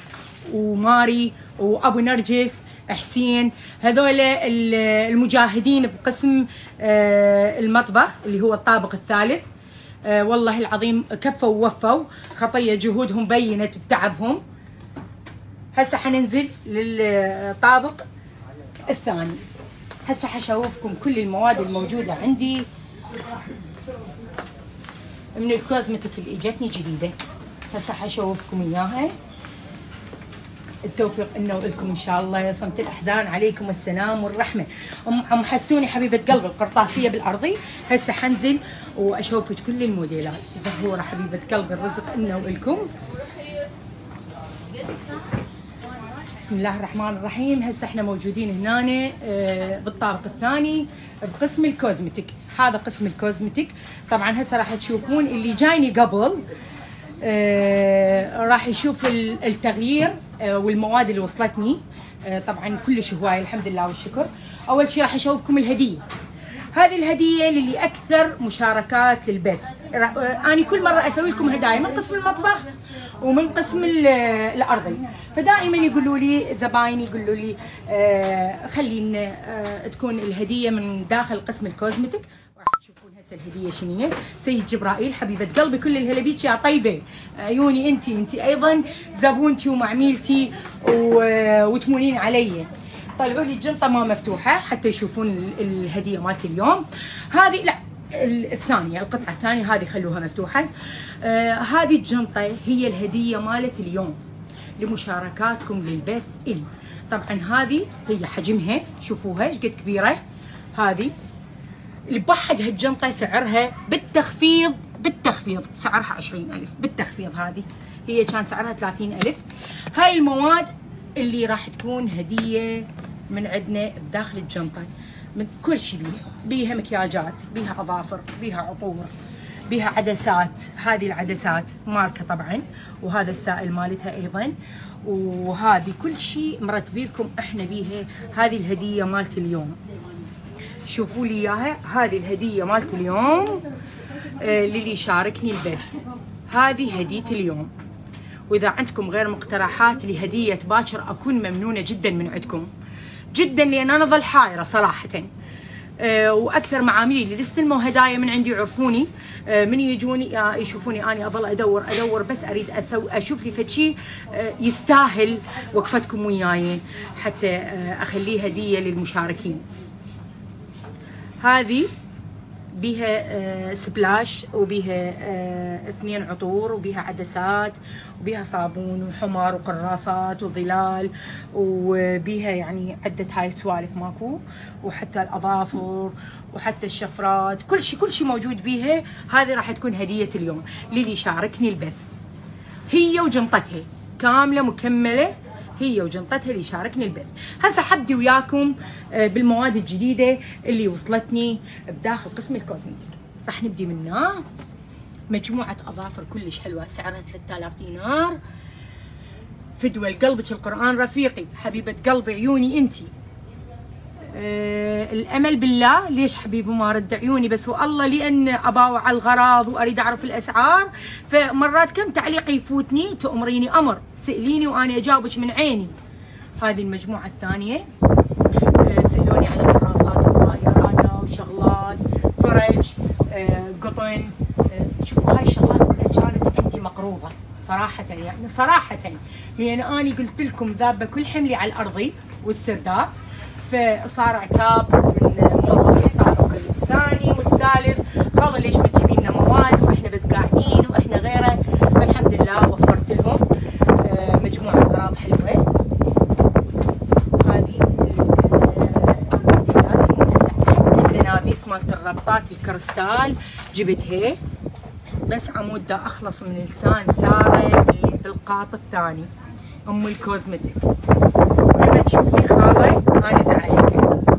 وماري وابو نرجس حسين، هذول المجاهدين بقسم المطبخ اللي هو الطابق الثالث. والله العظيم كفوا ووفوا، خطيه جهودهم بينت بتعبهم. هسه حننزل للطابق الثاني. هسه حشوفكم كل المواد الموجوده عندي من الكوزمتيك اللي اجتني جديده. هسه حشوفكم اياها. التوفيق انه لكم ان شاء الله. يا صمت الاحزان عليكم السلام والرحمه. ام حسوني حبيبه قلبي القرطاسيه بالارضي. هسه حنزل واشوفك كل الموديلات. زهوره حبيبه قلبي الرزق انه لكم. بسم الله الرحمن الرحيم. هسه احنا موجودين هنا بالطابق الثاني بقسم الكوزمتيك. هذا قسم الكوزمتيك. طبعا هسه راح تشوفون اللي جايني قبل راح يشوف التغيير والمواد اللي وصلتني. طبعا كلش هوايه الحمد لله والشكر. اول شيء راح اشوفكم الهديه. هذه الهديه للي اكثر مشاركات للبث. اني كل مره اسوي لكم هدايا من قسم المطبخ ومن قسم الارضي، فدائما يقولوا لي زبايني يقولوا لي خلينا تكون الهديه من داخل قسم الكوزمتيك. وراح تشوفون هسه الهديه شنو. سيد جبرائيل حبيبه قلبي كل الهلا بيك يا طيبه عيوني. انت ايضا زبونتي ومعميلتي وتمونين علي. طلعوا لي الجنطه ما مفتوحه حتى يشوفون الهديه مالت اليوم. هذه لا الثانيه، القطعه الثانيه هذه خلوها مفتوحه. هذه الجنطه هي الهديه مالت اليوم لمشاركاتكم للبث الي. طبعا هذه هي حجمها شوفوها ايش قد كبيره. هذه اللي بوحد هالجنطه سعرها بالتخفيض سعرها 20,000 بالتخفيض. هذه هي كان سعرها 30,000. هاي المواد اللي راح تكون هديه من عندنا بداخل الجنطه، من كل شيء بيها مكياجات، بيها اظافر، بيها عطور، بيها عدسات. هذه العدسات ماركه طبعا، وهذا السائل مالتها ايضا، وهذه كل شيء مرتبين لكم احنا بيها. هذه الهديه مالت اليوم، شوفوا لي اياها. هذه الهديه مالت اليوم للي يشاركني البث، هذه هديه اليوم. واذا عندكم غير مقترحات لهديه باكر اكون ممنونه جدا من عندكم جدا، لان انا ظل حايره صراحه. واكثر معاملي اللي يستلموا هدايا من عندي يعرفوني، من يجوني يشوفوني اني اظل ادور بس اريد اشوف لي فد شيء يستاهل وقفتكم وياي حتى اخليه هديه للمشاركين. هذه بيها سبلاش، وبيها 2 عطور، وبيها عدسات، وبيها صابون وحمر وقراصات وظلال، وبيها يعني عدة هاي السوالف ماكو، وحتى الأظافر وحتى الشفرات، كل شيء موجود بيها. هذه راح تكون هدية اليوم للي يشاركني البث، هي وجنطتها كاملة مكملة، هي وجنطتها اللي يشاركني البث. هسه حبدي وياكم بالمواد الجديده اللي وصلتني بداخل قسم الكوزمتيك. راح نبدي منها مجموعه اظافر كلش حلوه، سعرها 3000 دينار. فدوى لقلبك القران رفيقي، حبيبه قلبي عيوني انتي. الامل بالله. ليش حبيبي ما رد عيوني بس والله؟ لان اباوع على الغراض واريد اعرف الاسعار، فمرات كم تعليق يفوتني تأمريني امر، سأليني وانا اجاوبك من عيني. هذه المجموعه الثانيه، سألوني على قراصات ومايرات وشغلات فرج، قطن. شوفوا هاي الشغلات كلها كانت عندي مقروضه صراحه، يعني صراحه، لان اني قلت لكم ذابه كل حملي على الارضي والسرداب، فصار عتاب من الموظفين. طلعوا الثاني والثالث والله ليش ما تجيبين لنا مواد واحنا بس قاعدين واحنا غيره، فالحمد لله وفرت لهم مجموعه اغراض حلوه. هذه الموديلات الموجوده، حتى الدنابيس مالت الربطات الكريستال جبتها، بس عمود دا اخلص من لسان ساره اللي بالقاط الثاني ام الكوزمتيك. لما تشوفني خاله انا زعلت.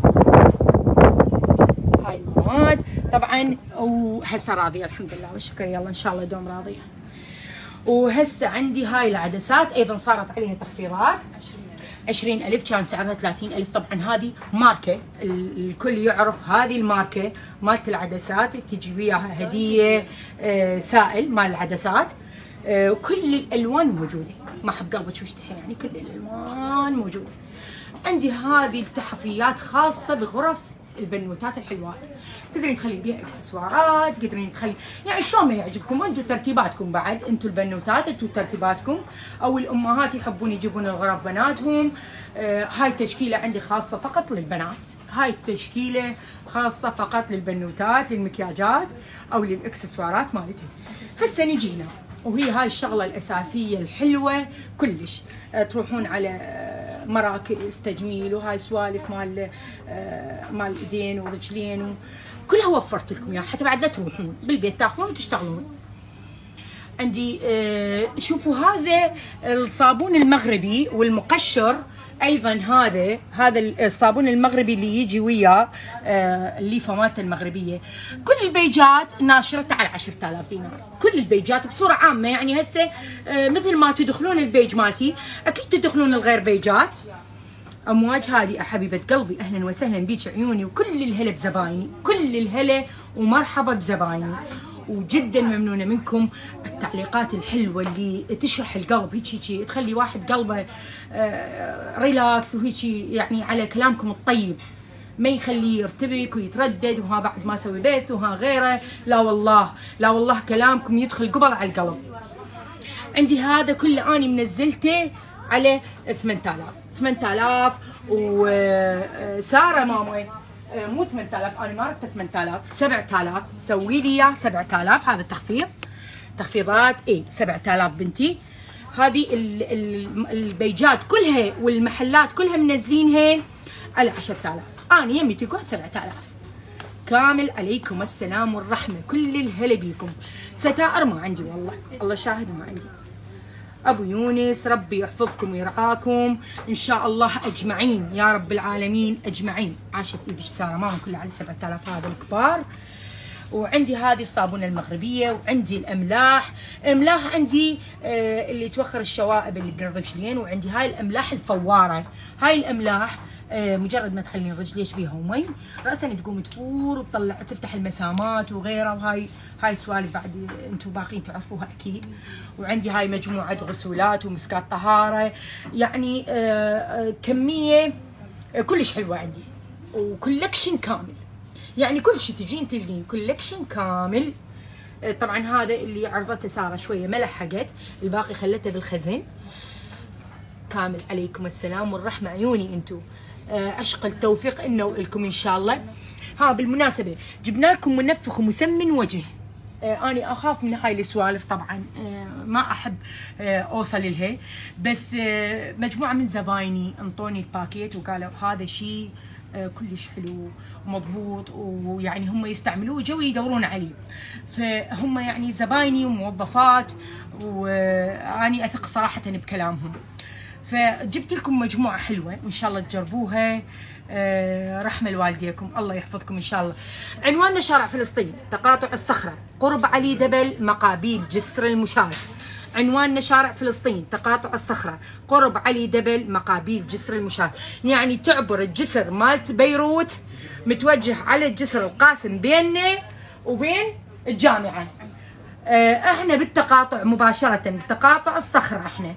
هاي المواد طبعا، وهسه راضيه الحمد لله والشكر، يلا ان شاء الله دوم راضيه. وهسه عندي هاي العدسات ايضا صارت عليها تخفيضات، 20,000 كان سعرها 30,000. طبعا هذه ماركه الكل يعرف، هذه الماركه مالت العدسات تجي وياها هديه سائل مال العدسات، وكل الالوان موجوده، ما حب قلبك واشتهي يعني كل الالوان موجوده. عندي هذه التحفيات خاصه بغرف البنوتات الحلوات، تقدرين تخلين بيها اكسسوارات، تقدرين تخلي يعني شلون ما يعجبكم انتم ترتيباتكم. بعد انتم البنوتات انتم ترتيباتكم، او الامهات يحبون يجيبون الغرف بناتهم. هاي تشكيله عندي خاصه فقط للبنات، هاي التشكيله خاصه فقط للبنوتات، للمكياجات او للاكسسوارات مالتها. هسه نجينا وهي هاي الشغله الاساسيه الحلوه كلش. تروحون على مراكز تجميل وهاي سوالف مال ايدين ورجلين كلها وفرت لكم اياها، حتى بعد لا تروحون بالبيت تاخذون وتشتغلون. عندي شوفوا هذا الصابون المغربي والمقشر ايضا. هذا الصابون المغربي اللي يجي وياه الليفه مالته المغربيه. كل البيجات ناشرته على 10,000 دينار، كل البيجات بصوره عامه. يعني هسه مثل ما تدخلون البيج مالتي اكيد تدخلون الغير بيجات. امواج هادئه حبيبه قلبي، اهلا وسهلا بيك عيوني، وكل الهلا بزبايني، كل الهلا ومرحبا بزبايني، وجدا ممنونه منكم التعليقات الحلوه اللي تشرح القلب، هيك تخلي واحد قلبه ريلاكس، وهيك يعني على كلامكم الطيب، ما يخليه يرتبك ويتردد وها بعد ما اسوي بث وها غيره. لا والله لا والله كلامكم يدخل قبل على القلب. عندي هذا كله اني منزلته على 8000 وساره ماما مو 8000، انا ما رحت 8000، 7000 سوي لي اياه 7000. هذا التخفيض تخفيضات 7000 بنتي. هذه البيجات كلها والمحلات كلها منزلينها على 10,000، انا يمي تقعد 7000 كامل. عليكم السلام والرحمه، كل الهلا بيكم. ستائر ما عندي والله، الله شاهد ما عندي. ابو يونس، ربي يحفظكم ويرعاكم ان شاء الله اجمعين يا رب العالمين اجمعين. عاشت ايدك ساره ماما كلها على 7000 هذا الكبار. وعندي هذه الصابونه المغربيه، وعندي الاملاح. املاح عندي اللي توخر الشوائب اللي بين الرجلين، وعندي هاي الاملاح الفواره. هاي الاملاح مجرد ما تخلين رجليك بيها ومي راسا تقوم تفور وتطلع تفتح المسامات وغيرها. وهاي سوالف بعد انتم باقيين تعرفوها اكيد. وعندي هاي مجموعه غسولات ومسكات طهاره، يعني كميه كلش حلوه عندي، وكولكشن كامل. يعني كل شيء تجين تلقين كولكشن كامل. طبعا هذا اللي عرضته ساره شويه ما لحقت، الباقي خلته بالخزن. كامل عليكم السلام والرحمه عيوني انتم. اشق التوفيق انه والكم ان شاء الله. ها بالمناسبه جبنا لكم منفخ ومسمن وجه. اني اخاف من هاي السوالف طبعا، ما احب اوصل لها، بس مجموعه من زبايني انطوني الباكيت وقالوا هذا شيء كلش حلو ومضبوط، ويعني هم يستعملوه جو يدورون عليه. فهم يعني زبايني وموظفات، واني اثق صراحه بكلامهم. فجبت لكم مجموعه حلوه وان شاء الله تجربوها. رحمه لوالديكم، الله يحفظكم ان شاء الله. عنواننا شارع فلسطين، تقاطع الصخره، قرب علي دبل، مقابيل جسر المشاة. عنواننا شارع فلسطين، تقاطع الصخره، قرب علي دبل، مقابيل جسر المشاة. يعني تعبر الجسر مالت بيروت متوجه على الجسر القاسم بيننا وبين الجامعه. احنا بالتقاطع مباشره، بتقاطع الصخره. احنا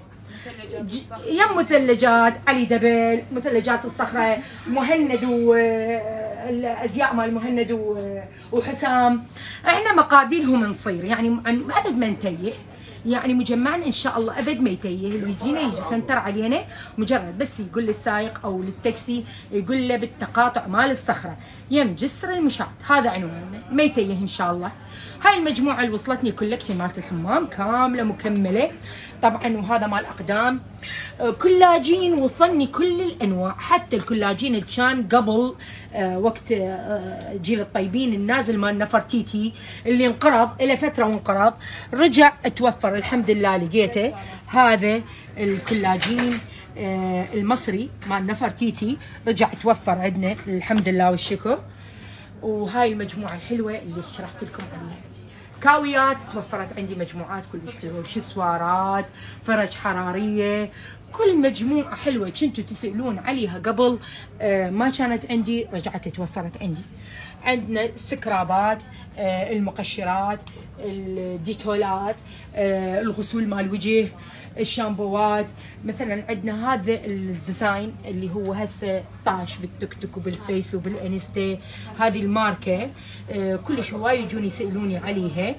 يم مثلجات علي دبل، مثلجات الصخره، مهند والازياء مال مهند وحسام. احنا مقابلهم نصير، يعني ابد ما نتيه، يعني مجمعنا ان شاء الله ابد ما يتيه. اللي يجينا يجي سنتر علينا، مجرد بس يقول للسائق او للتاكسي يقول له بالتقاطع مال الصخره يم جسر المشاة. هذا عنواننا، ما يتيه ان شاء الله. هاي المجموعه اللي وصلتني كولكشن مالت الحمام كامله مكمله طبعا، وهذا مال اقدام. كولاجين وصلني كل الانواع، حتى الكولاجين اللي كان قبل وقت جيل الطيبين النازل مال نفرتيتي اللي انقرض الى فتره وانقرض، رجع اتوفر الحمد لله لقيته. هذا الكولاجين المصري مال نفرتيتي رجع توفر عندنا الحمد لله والشكر. وهاي المجموعه الحلوه اللي شرحت لكم عليها. كاويات توفرت عندي مجموعات كلش حلوه، شسوارات، فرج حراريه، كل مجموعه حلوه كنتوا تسالون عليها قبل ما كانت عندي، رجعت توفرت عندي. عندنا السكرابات، المقشرات، الديتولات، الغسول مال الوجه، الشامبوات. مثلا عندنا هذا الديزاين اللي هو هسه طاش بالتيك توك وبالفيس وبالانستا، هذه الماركه كلش هواي يجون يسالوني عليها،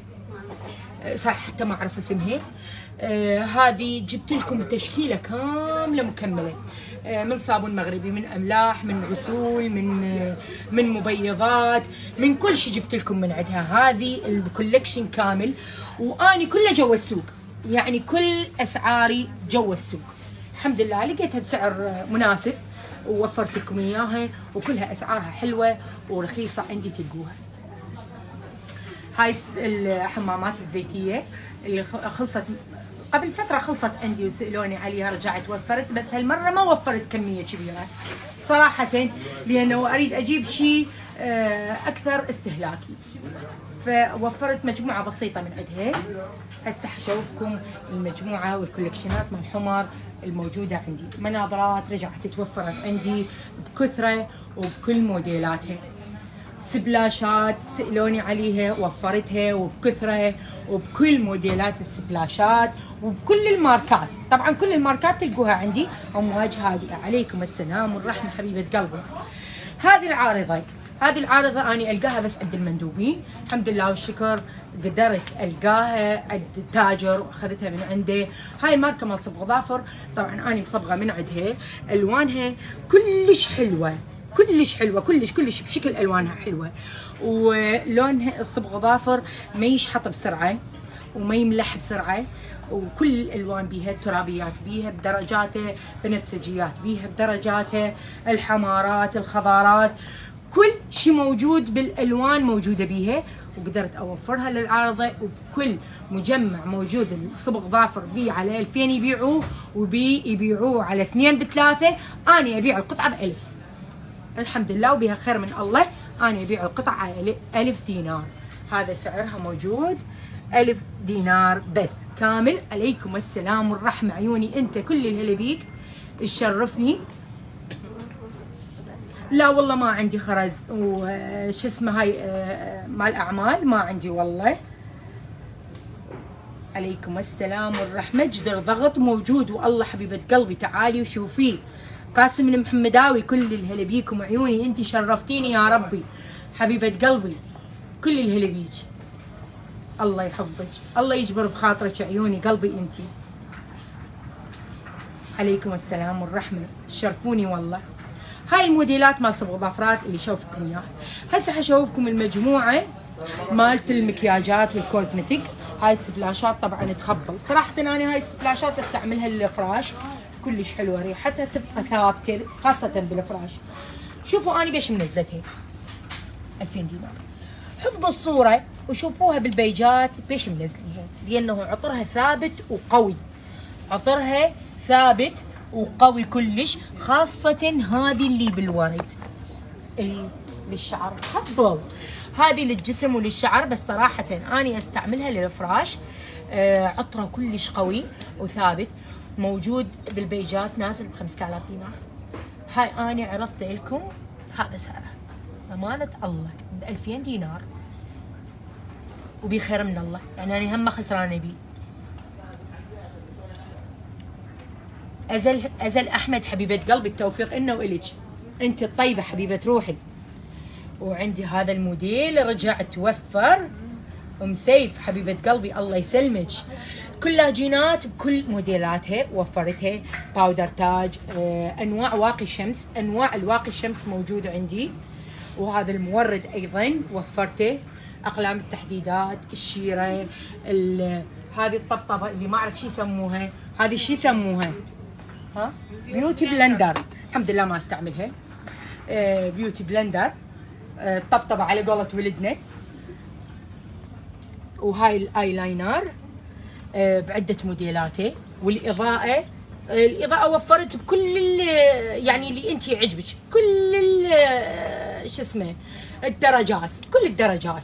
صح حتى ما اعرف اسمها. هذه جبت لكم تشكيله كامله مكمله، من صابون مغربي، من املاح، من غسول، من مبيضات، من كل شيء جبت لكم من عندها. هذه الكولكشن كامل، واني كله جوا السوق، يعني كل اسعاري جوا السوق الحمد لله. لقيتها بسعر مناسب ووفرت لكم اياها، وكلها اسعارها حلوه ورخيصه عندي تلقوها. هاي الحمامات الزيتيه اللي خلصت قبل فتره، خلصت عندي وسالوني عليها، رجعت وفرت، بس هالمره ما وفرت كميه كبيره صراحه، لانه اريد اجيب شيء اكثر استهلاكي، فوفرت مجموعه بسيطه من عندها. هسه حشوفكم المجموعه والكولكشنات مال الحمر الموجوده عندي. مناظرات رجعت توفرت عندي بكثره وبكل موديلاتها. سبلاشات سألوني عليها، وفرتها وبكثرة وبكل موديلات السبلاشات وبكل الماركات. طبعا كل الماركات تلقوها عندي. امواج هادئة، عليكم السلام والرحمة حبيبة قلبي. هذه العارضة أنا ألقاها بس عند المندوبين، الحمد لله والشكر قدرت ألقاها عند التاجر وأخذتها من عنده. هاي الماركة مال صبغ ظافر، طبعا أنا مصبغة من عندها، ألوانها كلش حلوة، كلش بشكل الوانها حلوه، ولونها الصبغ ظافر ما يشحط بسرعه وما يملح بسرعه، وكل الالوان بيها، الترابيات بيها بدرجاته، بنفسجيات بيها بدرجاته، الحمارات، الخضارات، كل شيء موجود بالالوان موجوده بيها. وقدرت اوفرها للعارضه. وبكل مجمع موجود الصبغ ظافر بي على 2000 يبيعوه، وبي يبيعوه على 2 ب3. انا ابيع القطعه ب1000 الحمد لله، وبها خير من الله. انا ابيع القطعه على 1000 دينار. هذا سعرها موجود 1000 دينار بس كامل. عليكم السلام والرحمه عيوني، انت كل الهلا بيك، تشرفني. لا والله ما عندي خرز وش اسمه هاي مال اعمال، ما عندي والله. عليكم السلام والرحمه. جدر ضغط موجود والله حبيبه قلبي، تعالي وشوفيه. قاسم المحمداوي، كل الهلا بيكم عيوني، انت شرفتيني يا ربي حبيبه قلبي، كل الهلا بيك. الله يحفظك، الله يجبر بخاطرك عيوني قلبي انت. عليكم السلام والرحمه، تشرفوني والله. هاي الموديلات مال صبغ ظفرات اللي شوفكم اياها. هسه حشوفكم المجموعه مالت المكياجات والكوزمتيك. هاي السبلاشات طبعا تخبل صراحه، انا هاي السبلاشات استعملها للفراش، كلش حلوه ريحتها تبقى ثابته خاصه بالفراش. شوفوا انا بيش منزلتها 2000 دينار. حفظوا الصوره وشوفوها بالبيجات بيش منزليها، لانه عطرها ثابت وقوي، عطرها ثابت وقوي كلش، خاصة هذه اللي بالورد. اي للشعر حبل، هذه للجسم وللشعر، بس صراحة أنا أستعملها للفراش. عطرها كلش قوي وثابت، موجود بالبيجات نازل ب5000 دينار. هاي أنا عرضت لكم، هذا سعرها أمانة الله ب2000 دينار، وبخير من الله، يعني أنا هم خسرانة بيه. أزل أحمد حبيبة قلبي، التوفيق إنه وإلك، أنت الطيبة حبيبة روحي. وعندي هذا الموديل رجع توفر، أم سيف حبيبة قلبي الله يسلمك، كلها جينات بكل موديلاتها وفرتها، باودر تاج، أنواع واقي شمس، أنواع الواقي الشمس موجودة عندي. وهذا المورد أيضا وفرته، أقلام التحديدات، الشيرة، هذه الطبطبة اللي ما أعرف شو يسموها، هذه شو يسموها؟ ها؟ بيوتي بلندر، الحمد لله ما استعملها. بيوتي بلندر، طبطبة على قولة ولدنا. وهاي الايلاينر بعدة موديلاته. والاضاءة، الاضاءة وفرت بكل يعني اللي انت يعجبك، كل شو اسمه الدرجات، كل الدرجات.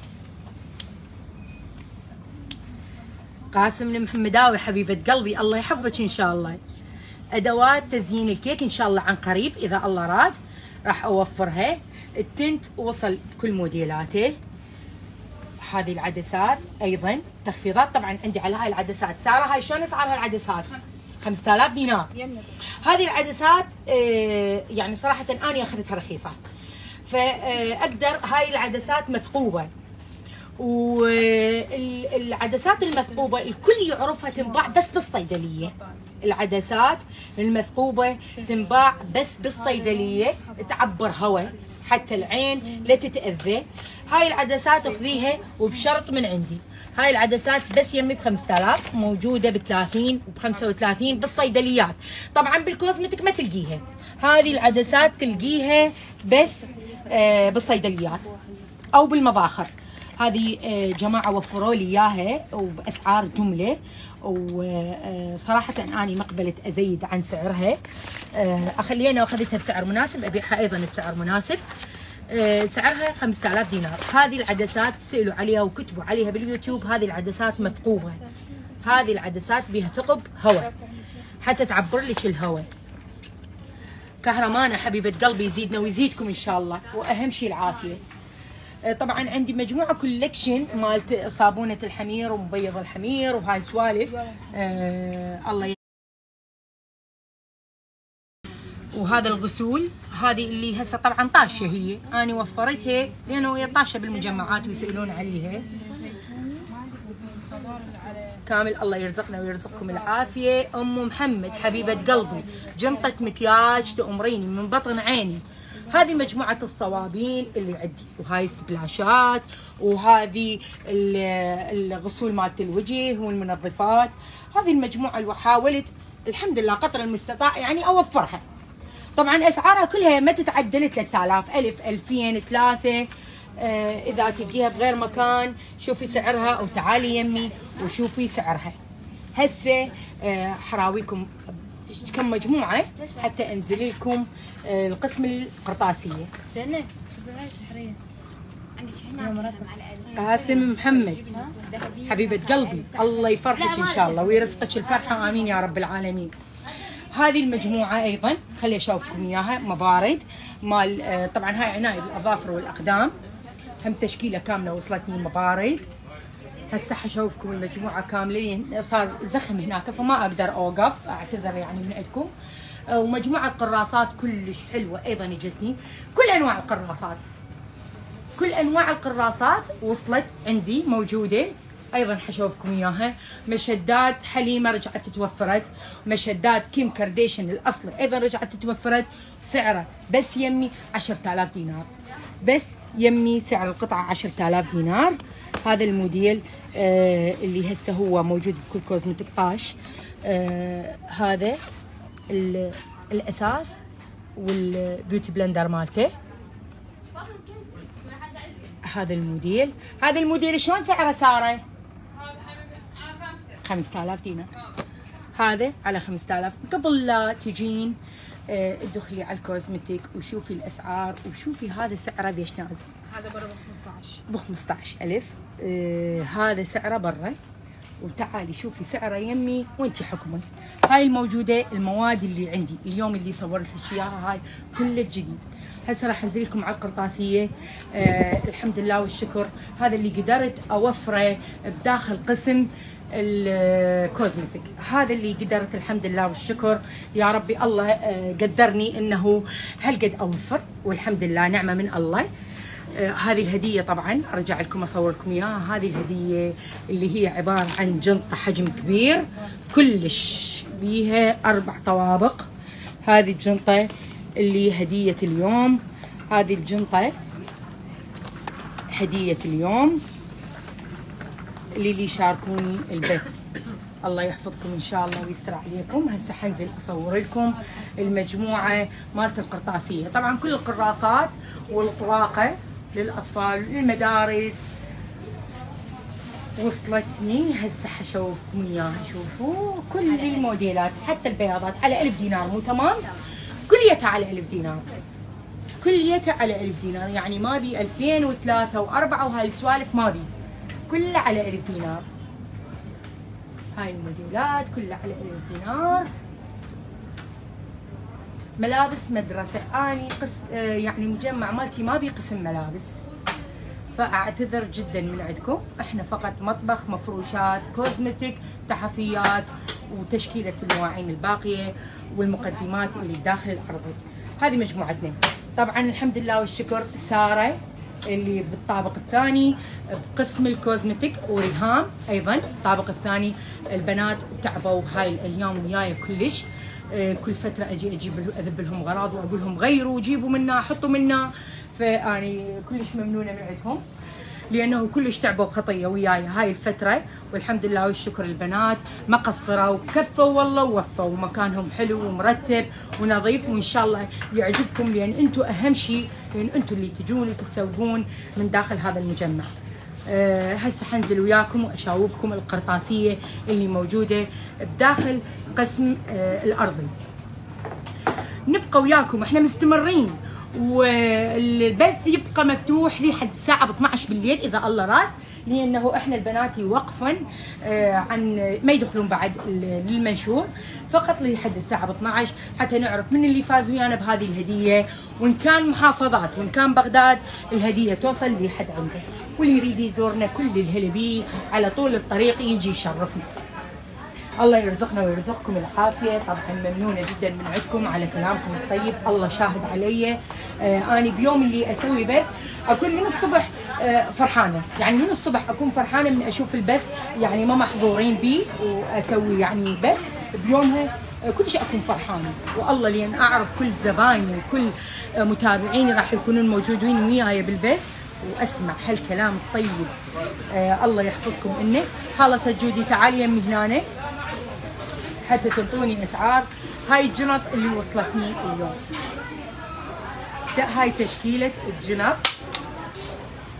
قاسم المحمداوي حبيبة قلبي الله يحفظك ان شاء الله. ادوات تزيين الكيك ان شاء الله عن قريب اذا الله راد راح اوفرها. التنت وصل بكل موديلاته. هذه العدسات ايضا تخفيضات طبعا عندي على هاي العدسات. سعرها هاي شلون اسعارها العدسات؟ 5000 دينار. هذه العدسات يعني صراحة انا اخذتها رخيصة، فاقدر هاي العدسات مثقوبة، والعدسات المثقوبة الكل يعرفها تنباع بس بالصيدلية. العدسات المثقوبة تنباع بس بالصيدلية، تعبر هواء حتى العين لا تتأذى. هاي العدسات اخذيها وبشرط من عندي. هاي العدسات بس يمي ب5000، موجودة ب30 وب35 بالصيدليات. طبعا بالكوزمتك ما تلقيها، هذه العدسات تلقيها بس بالصيدليات او بالمظاخر. هذه جماعة وفروا لي اياها وباسعار جملة، وصراحة أنا مقبلة أزيد عن سعرها. أخلينا أخذتها بسعر مناسب، أبيعها أيضا بسعر مناسب. سعرها 5000 دينار. هذه العدسات سألوا عليها وكتبوا عليها باليوتيوب، هذه العدسات مثقوبة، هذه العدسات بها ثقب هواء حتى تعبر لك الهواء. كهرمانة حبيبة قلبي يزيدنا ويزيدكم إن شاء الله، وأهم شيء العافية. طبعا عندي مجموعه كولكشن مالت صابونه الحمير ومبيض الحمير وهاي سوالف. الله وهذا الغسول، هذه اللي هسه طبعا طاشه، هي انا وفرتها لانه هي طاشه بالمجمعات ويسالون عليها. كامل الله يرزقنا ويرزقكم العافيه. ام محمد حبيبه قلبي، جنطه مكياج تأمريني من بطن عيني. هذه مجموعة الصوابين اللي عندي، وهاي السبلاشات، وهذه الغسول مالت الوجه والمنظفات. هذه المجموعة اللي حاولت الحمد لله قدر المستطاع يعني اوفرها. طبعا اسعارها كلها ما تتعدى 3000، 1000، 2000، 3 اذا تلقيها بغير مكان شوفي سعرها او تعالي يمي وشوفي سعرها. هسه حراويكم كم مجموعه حتى انزل لكم القسم القرطاسيه. جنة شوفي هاي سحريه عندك هنا قاسم محمد حبيبه قلبي، الله يفرحك ان شاء الله ويرزقك الفرحه، امين يا رب العالمين. هذه المجموعه ايضا خلي اشوفكم اياها، مبارد مال طبعا هاي عنايه بالاظافر والاقدام، هم تشكيله كامله وصلتني مبارد. هسه حشوفكم المجموعه كامله، صار زخم هناك فما اقدر اوقف، اعتذر يعني من عندكم. ومجموعه قراصات كلش حلوه ايضا اجتني، كل انواع القراصات، كل انواع القراصات وصلت عندي موجوده ايضا حشوفكم اياها. مشدات حليمه رجعت توفرت، مشدات كيم كارديشن الاصلي ايضا رجعت توفرت، سعره بس يمي 10000 دينار، بس يمي سعر القطعه 10000 دينار. هذا الموديل اللي هسه هو موجود بكل كوزمتيك طاش. هذا الاساس والبيوتي بلندر مالته. هذا الموديل، هذا الموديل شلون سعره ساره؟ 5000 دينار. هذا على 5000. قبل لا تجين ادخلي على الكوزمتيك وشوفي الاسعار وشوفي هذا سعره بيش نازل. هذا برا ب 15 15000. هذا سعره برا، وتعالي شوفي سعره يمي وانتي حكمي. هاي الموجوده المواد اللي عندي اليوم اللي صورت لك اياها هاي كله جديد. هسه راح انزل لكم على القرطاسيه. الحمد لله والشكر هذا اللي قدرت اوفره بداخل قسم الكوزمتيك، هذا اللي قدرت الحمد لله والشكر يا ربي. الله قدرني انه هالقد اوفر والحمد لله نعمه من الله. هذه الهديه طبعا ارجع لكم اصور لكم اياها. هذه الهديه اللي هي عباره عن جنطه حجم كبير كلش بيها 4 طوابق. هذه الجنطه اللي هديه اليوم، هذه الجنطه هديه اليوم اللي يشاركوني البث. الله يحفظكم ان شاء الله ويستر عليكم. هسه حنزل اصور لكم المجموعه مالت القرطاسيه، طبعا كل القراصات والطواقه للاطفال للمدارس وصلتني. هسه حشوفكم اياها، شوفوا كل الموديلات حتى البياضات على 1000 دينار، مو تمام؟ كليتها على 1000 دينار، كليتها على 1000 دينار، يعني ما بي 2000 و3 و4 وهاي السوالف ما بي، كلها على 1000 دينار. هاي الموديلات كلها على 1000 دينار. ملابس مدرسة، اني يعني مجمع مالتي ما بي قسم ملابس، فاعتذر جدا من عندكم. احنا فقط مطبخ، مفروشات، كوزمتيك، تحفيات وتشكيلة المواعين الباقية والمقدمات اللي داخل الارضي. هذه مجموعتنا. طبعا الحمد لله والشكر سارة اللي بالطابق الثاني بقسم الكوزمتيك، وريهام ايضا الطابق الثاني. البنات تعبوا هاي الايام وياي كلش، كل فتره اجي اذب لهم غراض واقول لهم غيروا جيبوا منا حطوا منا، فاني كلش ممنونه من عندهم لانه كلش تعبوا بخطيه وياي هاي الفتره. والحمد لله والشكر البنات ما قصروا وكفوا والله ووفوا، مكانهم حلو ومرتب ونظيف، وان شاء الله يعجبكم لان انتم اهم شيء، لان انتم اللي تجون وتتسوقون من داخل هذا المجمع. هسه حنزل وياكم واشاوفكم القرطاسيه اللي موجوده بداخل قسم الارضي. نبقى وياكم، احنا مستمرين والبث يبقى مفتوح لحد الساعه 12 بالليل اذا الله راد، لانه احنا البنات وقفا عن ما يدخلون بعد للمنشور، فقط لحد الساعه 12 حتى نعرف من اللي فاز ويانا بهذه الهديه، وان كان محافظات وان كان بغداد الهديه توصل لحد عنده. واللي يريد يزورنا كل الهلبي على طول الطريق يجي يشرفنا. الله يرزقنا ويرزقكم العافيه. طبعا ممنونه جدا من عندكم على كلامكم الطيب، الله شاهد علي. اني بيوم اللي اسوي بث اكون من الصبح فرحانه، يعني من الصبح اكون فرحانه من اشوف البث، يعني ما محظورين بي واسوي يعني بث بيومها كل شيء اكون فرحانه. والله لان اعرف كل زبايني وكل متابعيني راح يكونون موجودين وياي بالبث واسمع هالكلام الطيب. الله يحفظكم. انه خلاص سجودي تعالي يمي هنا حتى تنطوني اسعار. هاي الجنط اللي وصلتني اليوم، هاي تشكيله الجنط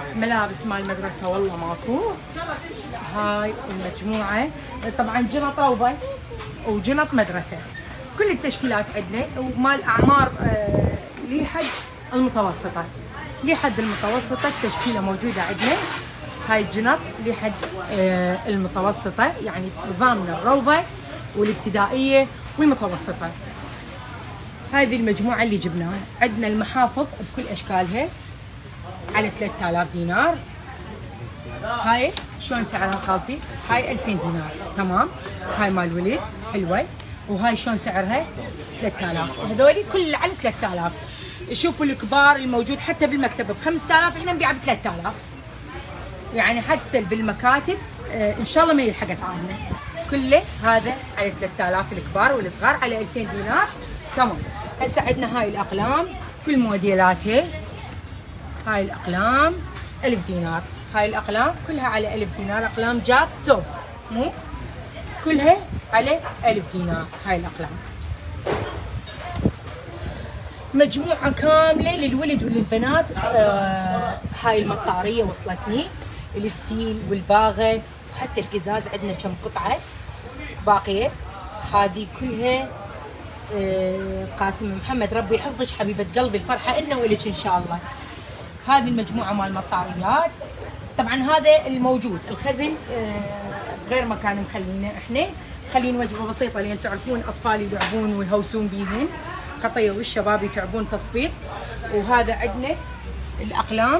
ملابس مال المدرسه والله ماكو. هاي المجموعه طبعا جنط روضه وجنط مدرسه، كل التشكيلات عندنا، ومال اعمار لحد المتوسطه. لحد المتوسطه التشكيله موجوده عندنا. هاي الجنط لحد المتوسطه، يعني نظامنا الروضه والابتدائيه والمتوسطه. هذه المجموعه اللي جبناها. عندنا المحافظ بكل اشكالها على 3000 دينار. هاي شلون سعرها خالتي؟ هاي 2000 دينار تمام. هاي مال ولد حلوه. وهاي شلون سعرها؟ 3000. وهذولي كل على 3000. شوفوا الكبار الموجود حتى بالمكتب ب 5000، احنا نبيعه ب 3000. يعني حتى بالمكاتب ان شاء الله ما يلحق اسعارنا. كله هذا على 3000 الكبار، والصغار على 2000 دينار تمام. هسه عندنا هاي الاقلام كل موديلاتها. هاي الاقلام 1000 دينار. هاي الاقلام كلها على 1000 دينار. اقلام جاف سوفت مو كلها على 1000 دينار. هاي الاقلام مجموعه كامله للولد وللبنات. هاي المطاريه وصلتني، الستيل والباغه، وحتى القزاز عندنا كم قطعه باقيه. هذه كلها قاسم محمد ربي يحفظك حبيبه قلبي، الفرحه لنا ولك ان شاء الله. هذه المجموعه مال المطاريات. طبعا هذا الموجود الخزن غير مكان مخلينه، احنا مخلين وجبه بسيطه لان تعرفون اطفال يلعبون ويهوسون بيهن خطيه، والشباب يتعبون تصفيط. وهذا عندنا الاقلام.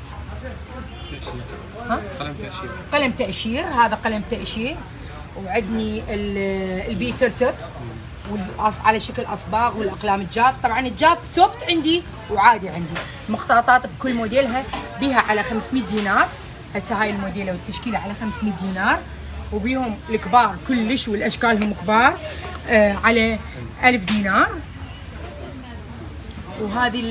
ها؟ قلم تأشير. قلم تأشير، هذا قلم تأشير. وعندني البيترتر على شكل اصباغ، والاقلام الجاف. طبعا الجاف سوفت عندي وعادي عندي. مقطاطات بكل موديلها بيها على 500 دينار. هسه هاي الموديله والتشكيله على 500 دينار، وبيهم الكبار كلش والاشكالهم كبار على 1000 دينار. وهذه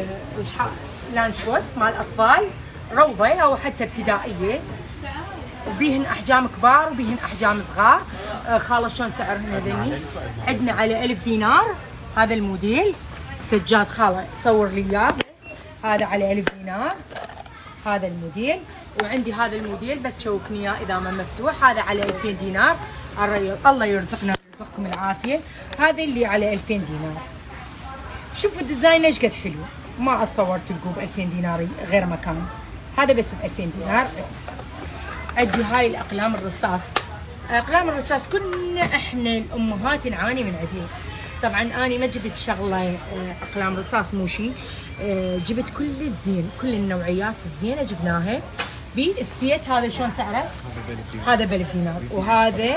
لانشوس مال اطفال روضه او حتى ابتدائيه، وبيهن احجام كبار وبيهن احجام صغار. خاله شلون سعرهن هذني؟ عندنا على 1000 دينار. هذا الموديل سجاد خاله صور لي اياه، هذا على 1000 دينار هذا الموديل. وعندي هذا الموديل بس شوفني اياه اذا ما مفتوح، هذا على 2000 دينار. الله يرزقنا ويرزقكم العافيه. هذا اللي على 2000 دينار. شوفوا الديزاين ايش قد حلو، ما اتصورت تلقوه ب 2000 دينار غير مكان. هذا بس ب 2000 دينار. عندي هاي الاقلام الرصاص. اقلام الرصاص كنا احنا الامهات نعاني من عندها. طبعا انا ما جبت شغله اقلام رصاص مو شيء، جبت كل الزين، كل النوعيات الزينه جبناها. بالسيت هذا شلون سعره؟ هذا ب 1000 دينار. وهذا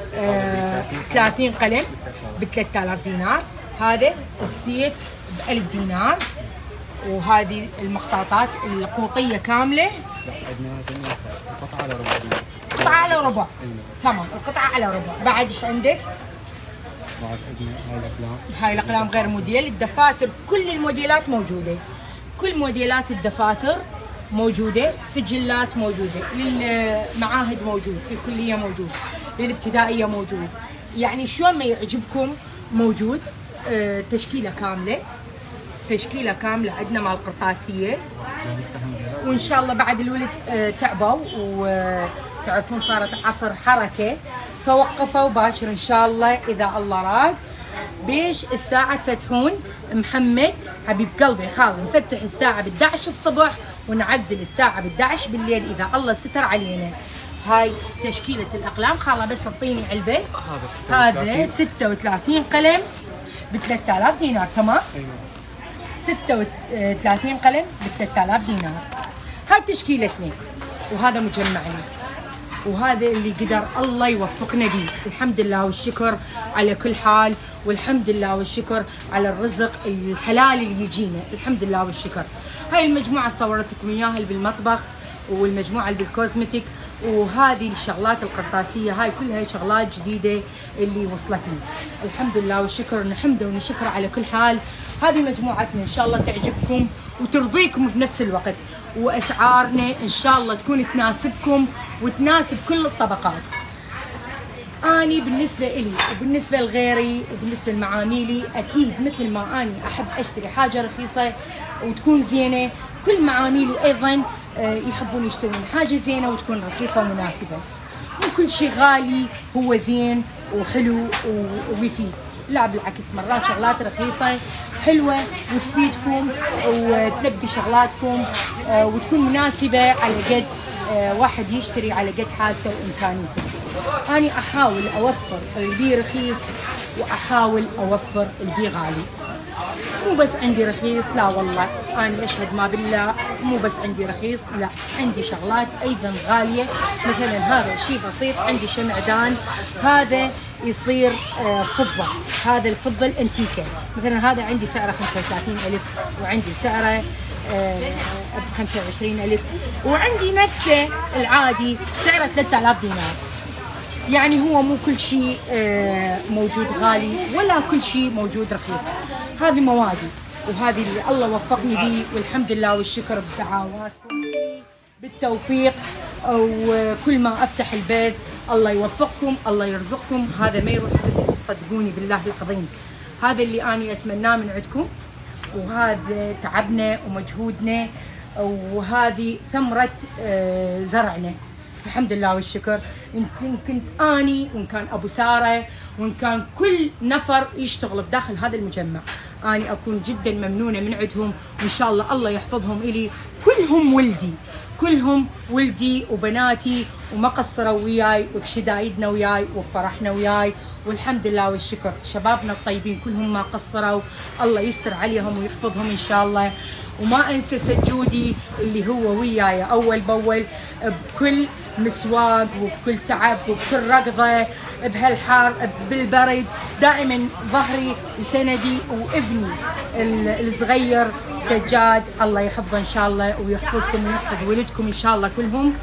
30 قلم ب 3000 دينار. هذا السيت ب 1000 دينار. وهذه المخطاطات القوطيه كامله القطعه على ربع. قطعه على ربع تمام. القطعه على ربع. بعد ايش عندك؟ بعد عندنا هاي الاقلام غير موديل. الدفاتر كل الموديلات موجوده، كل موديلات الدفاتر موجوده. سجلات موجوده، للمعاهد موجود، للكليه موجود، للابتدائيه موجود. يعني شلون ما يعجبكم موجود. تشكيله كامله، تشكيله كامله. عندنا مال قرطاسيه. وان شاء الله بعد الولد تعبوا وتعرفون صارت عصر حركه، فوقفوا باكر ان شاء الله اذا الله راد. بيش الساعه تفتحون؟ محمد حبيب قلبي خالد نفتح الساعه ب 11 الصبح ونعزل الساعه ب 11 بالليل اذا الله ستر علينا. هاي تشكيله الاقلام. خاله بس اعطيني علبه. هذا 36 قلم ب 3000 دينار تمام. 36 قلم ب 3000 دينار. هاي تشكيلتنا. وهذا مجمعنا، وهذا اللي قدر الله يوفقنا به. الحمد لله والشكر على كل حال، والحمد لله والشكر على الرزق الحلال اللي يجينا. الحمد لله والشكر. هاي المجموعه صورت لكم اياها اللي بالمطبخ، والمجموعه اللي بالكوزمتيك، وهذه الشغلات القرطاسيه. هاي كلها شغلات جديده اللي وصلتني. الحمد لله والشكر، نحمده ونشكره على كل حال. هذه مجموعتنا ان شاء الله تعجبكم وترضيكم بنفس الوقت، واسعارنا ان شاء الله تكون تناسبكم وتناسب كل الطبقات. اني بالنسبه لي وبالنسبه لغيري وبالنسبه لمعاميلي اكيد مثل ما اني احب اشتري حاجه رخيصه وتكون زينه، كل معاميلي ايضا يحبون يشترون حاجه زينه وتكون رخيصه ومناسبه. مو كل شيء غالي هو زين وحلو ويفيد، لا بالعكس، مرات شغلات رخيصه حلوه وتفيدكم وتلبي شغلاتكم وتكون مناسبه على قد واحد يشتري على قد حالته وامكانيته. اني احاول اوفر اللي بيه رخيص واحاول اوفر اللي بيه غالي. مو بس عندي رخيص، لا والله اني اشهد ما بالله، مو بس عندي رخيص، لا عندي شغلات ايضا غاليه. مثلا هذا شيء بسيط، عندي شمعدان هذا يصير فضه، هذا الفضه الانتيكه، مثلا هذا عندي سعره 35,000 وعندي سعره ب 25,000 وعندي نفسه العادي سعره 3,000 دينار. يعني هو مو كل شيء موجود غالي ولا كل شيء موجود رخيص. هذه موادي وهذه اللي الله وفقني به، والحمد لله والشكر بدعواتكم بالتوفيق. وكل ما افتح البيت الله يوفقكم، الله يرزقكم، هذا ما يروح صدقوني بالله العظيم. هذا اللي اني اتمناه من عندكم، وهذا تعبنا ومجهودنا، وهذه ثمرة زرعنا. الحمد لله والشكر. إن كنت اني وان كان ابو ساره وان كان كل نفر يشتغل بداخل هذا المجمع، اني اكون جدا ممنونه من عندهم، وان شاء الله الله يحفظهم الي. كلهم ولدي، كلهم ولدي وبناتي، وما قصروا وياي وبشدايدنا وياي وبفرحنا وياي، والحمد لله والشكر. شبابنا الطيبين كلهم ما قصروا، الله يستر عليهم ويحفظهم ان شاء الله. وما انسى سجودي اللي هو وياي اول باول بكل مسواق وبكل تعب وبكل ركضه بهالحار بالبرد، دائما ظهري وسندي. وابني الصغير سجاد الله يحفظه ان شاء الله ويحفظكم ويحفظ ولدكم ان شاء الله كلهم.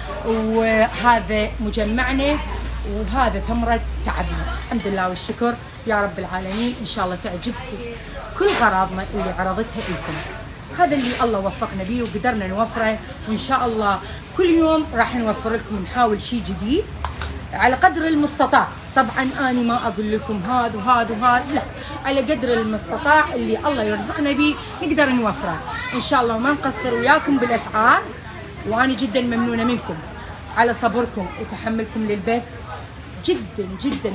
وهذا مجمعنا وهذا ثمرة تعبنا، الحمد لله والشكر يا رب العالمين. ان شاء الله تعجبكم كل غراضنا اللي عرضتها لكم. هذا اللي الله وفقنا به وقدرنا نوفره، وان شاء الله كل يوم راح نوفر لكم، نحاول شيء جديد على قدر المستطاع. طبعا اني ما اقول لكم هذا وهذا وهذا، لا، على قدر المستطاع اللي الله يرزقنا به نقدر نوفره ان شاء الله، وما نقصر وياكم بالاسعار. وانا جدا ممنونه منكم على صبركم وتحملكم للبث، جدا جدا.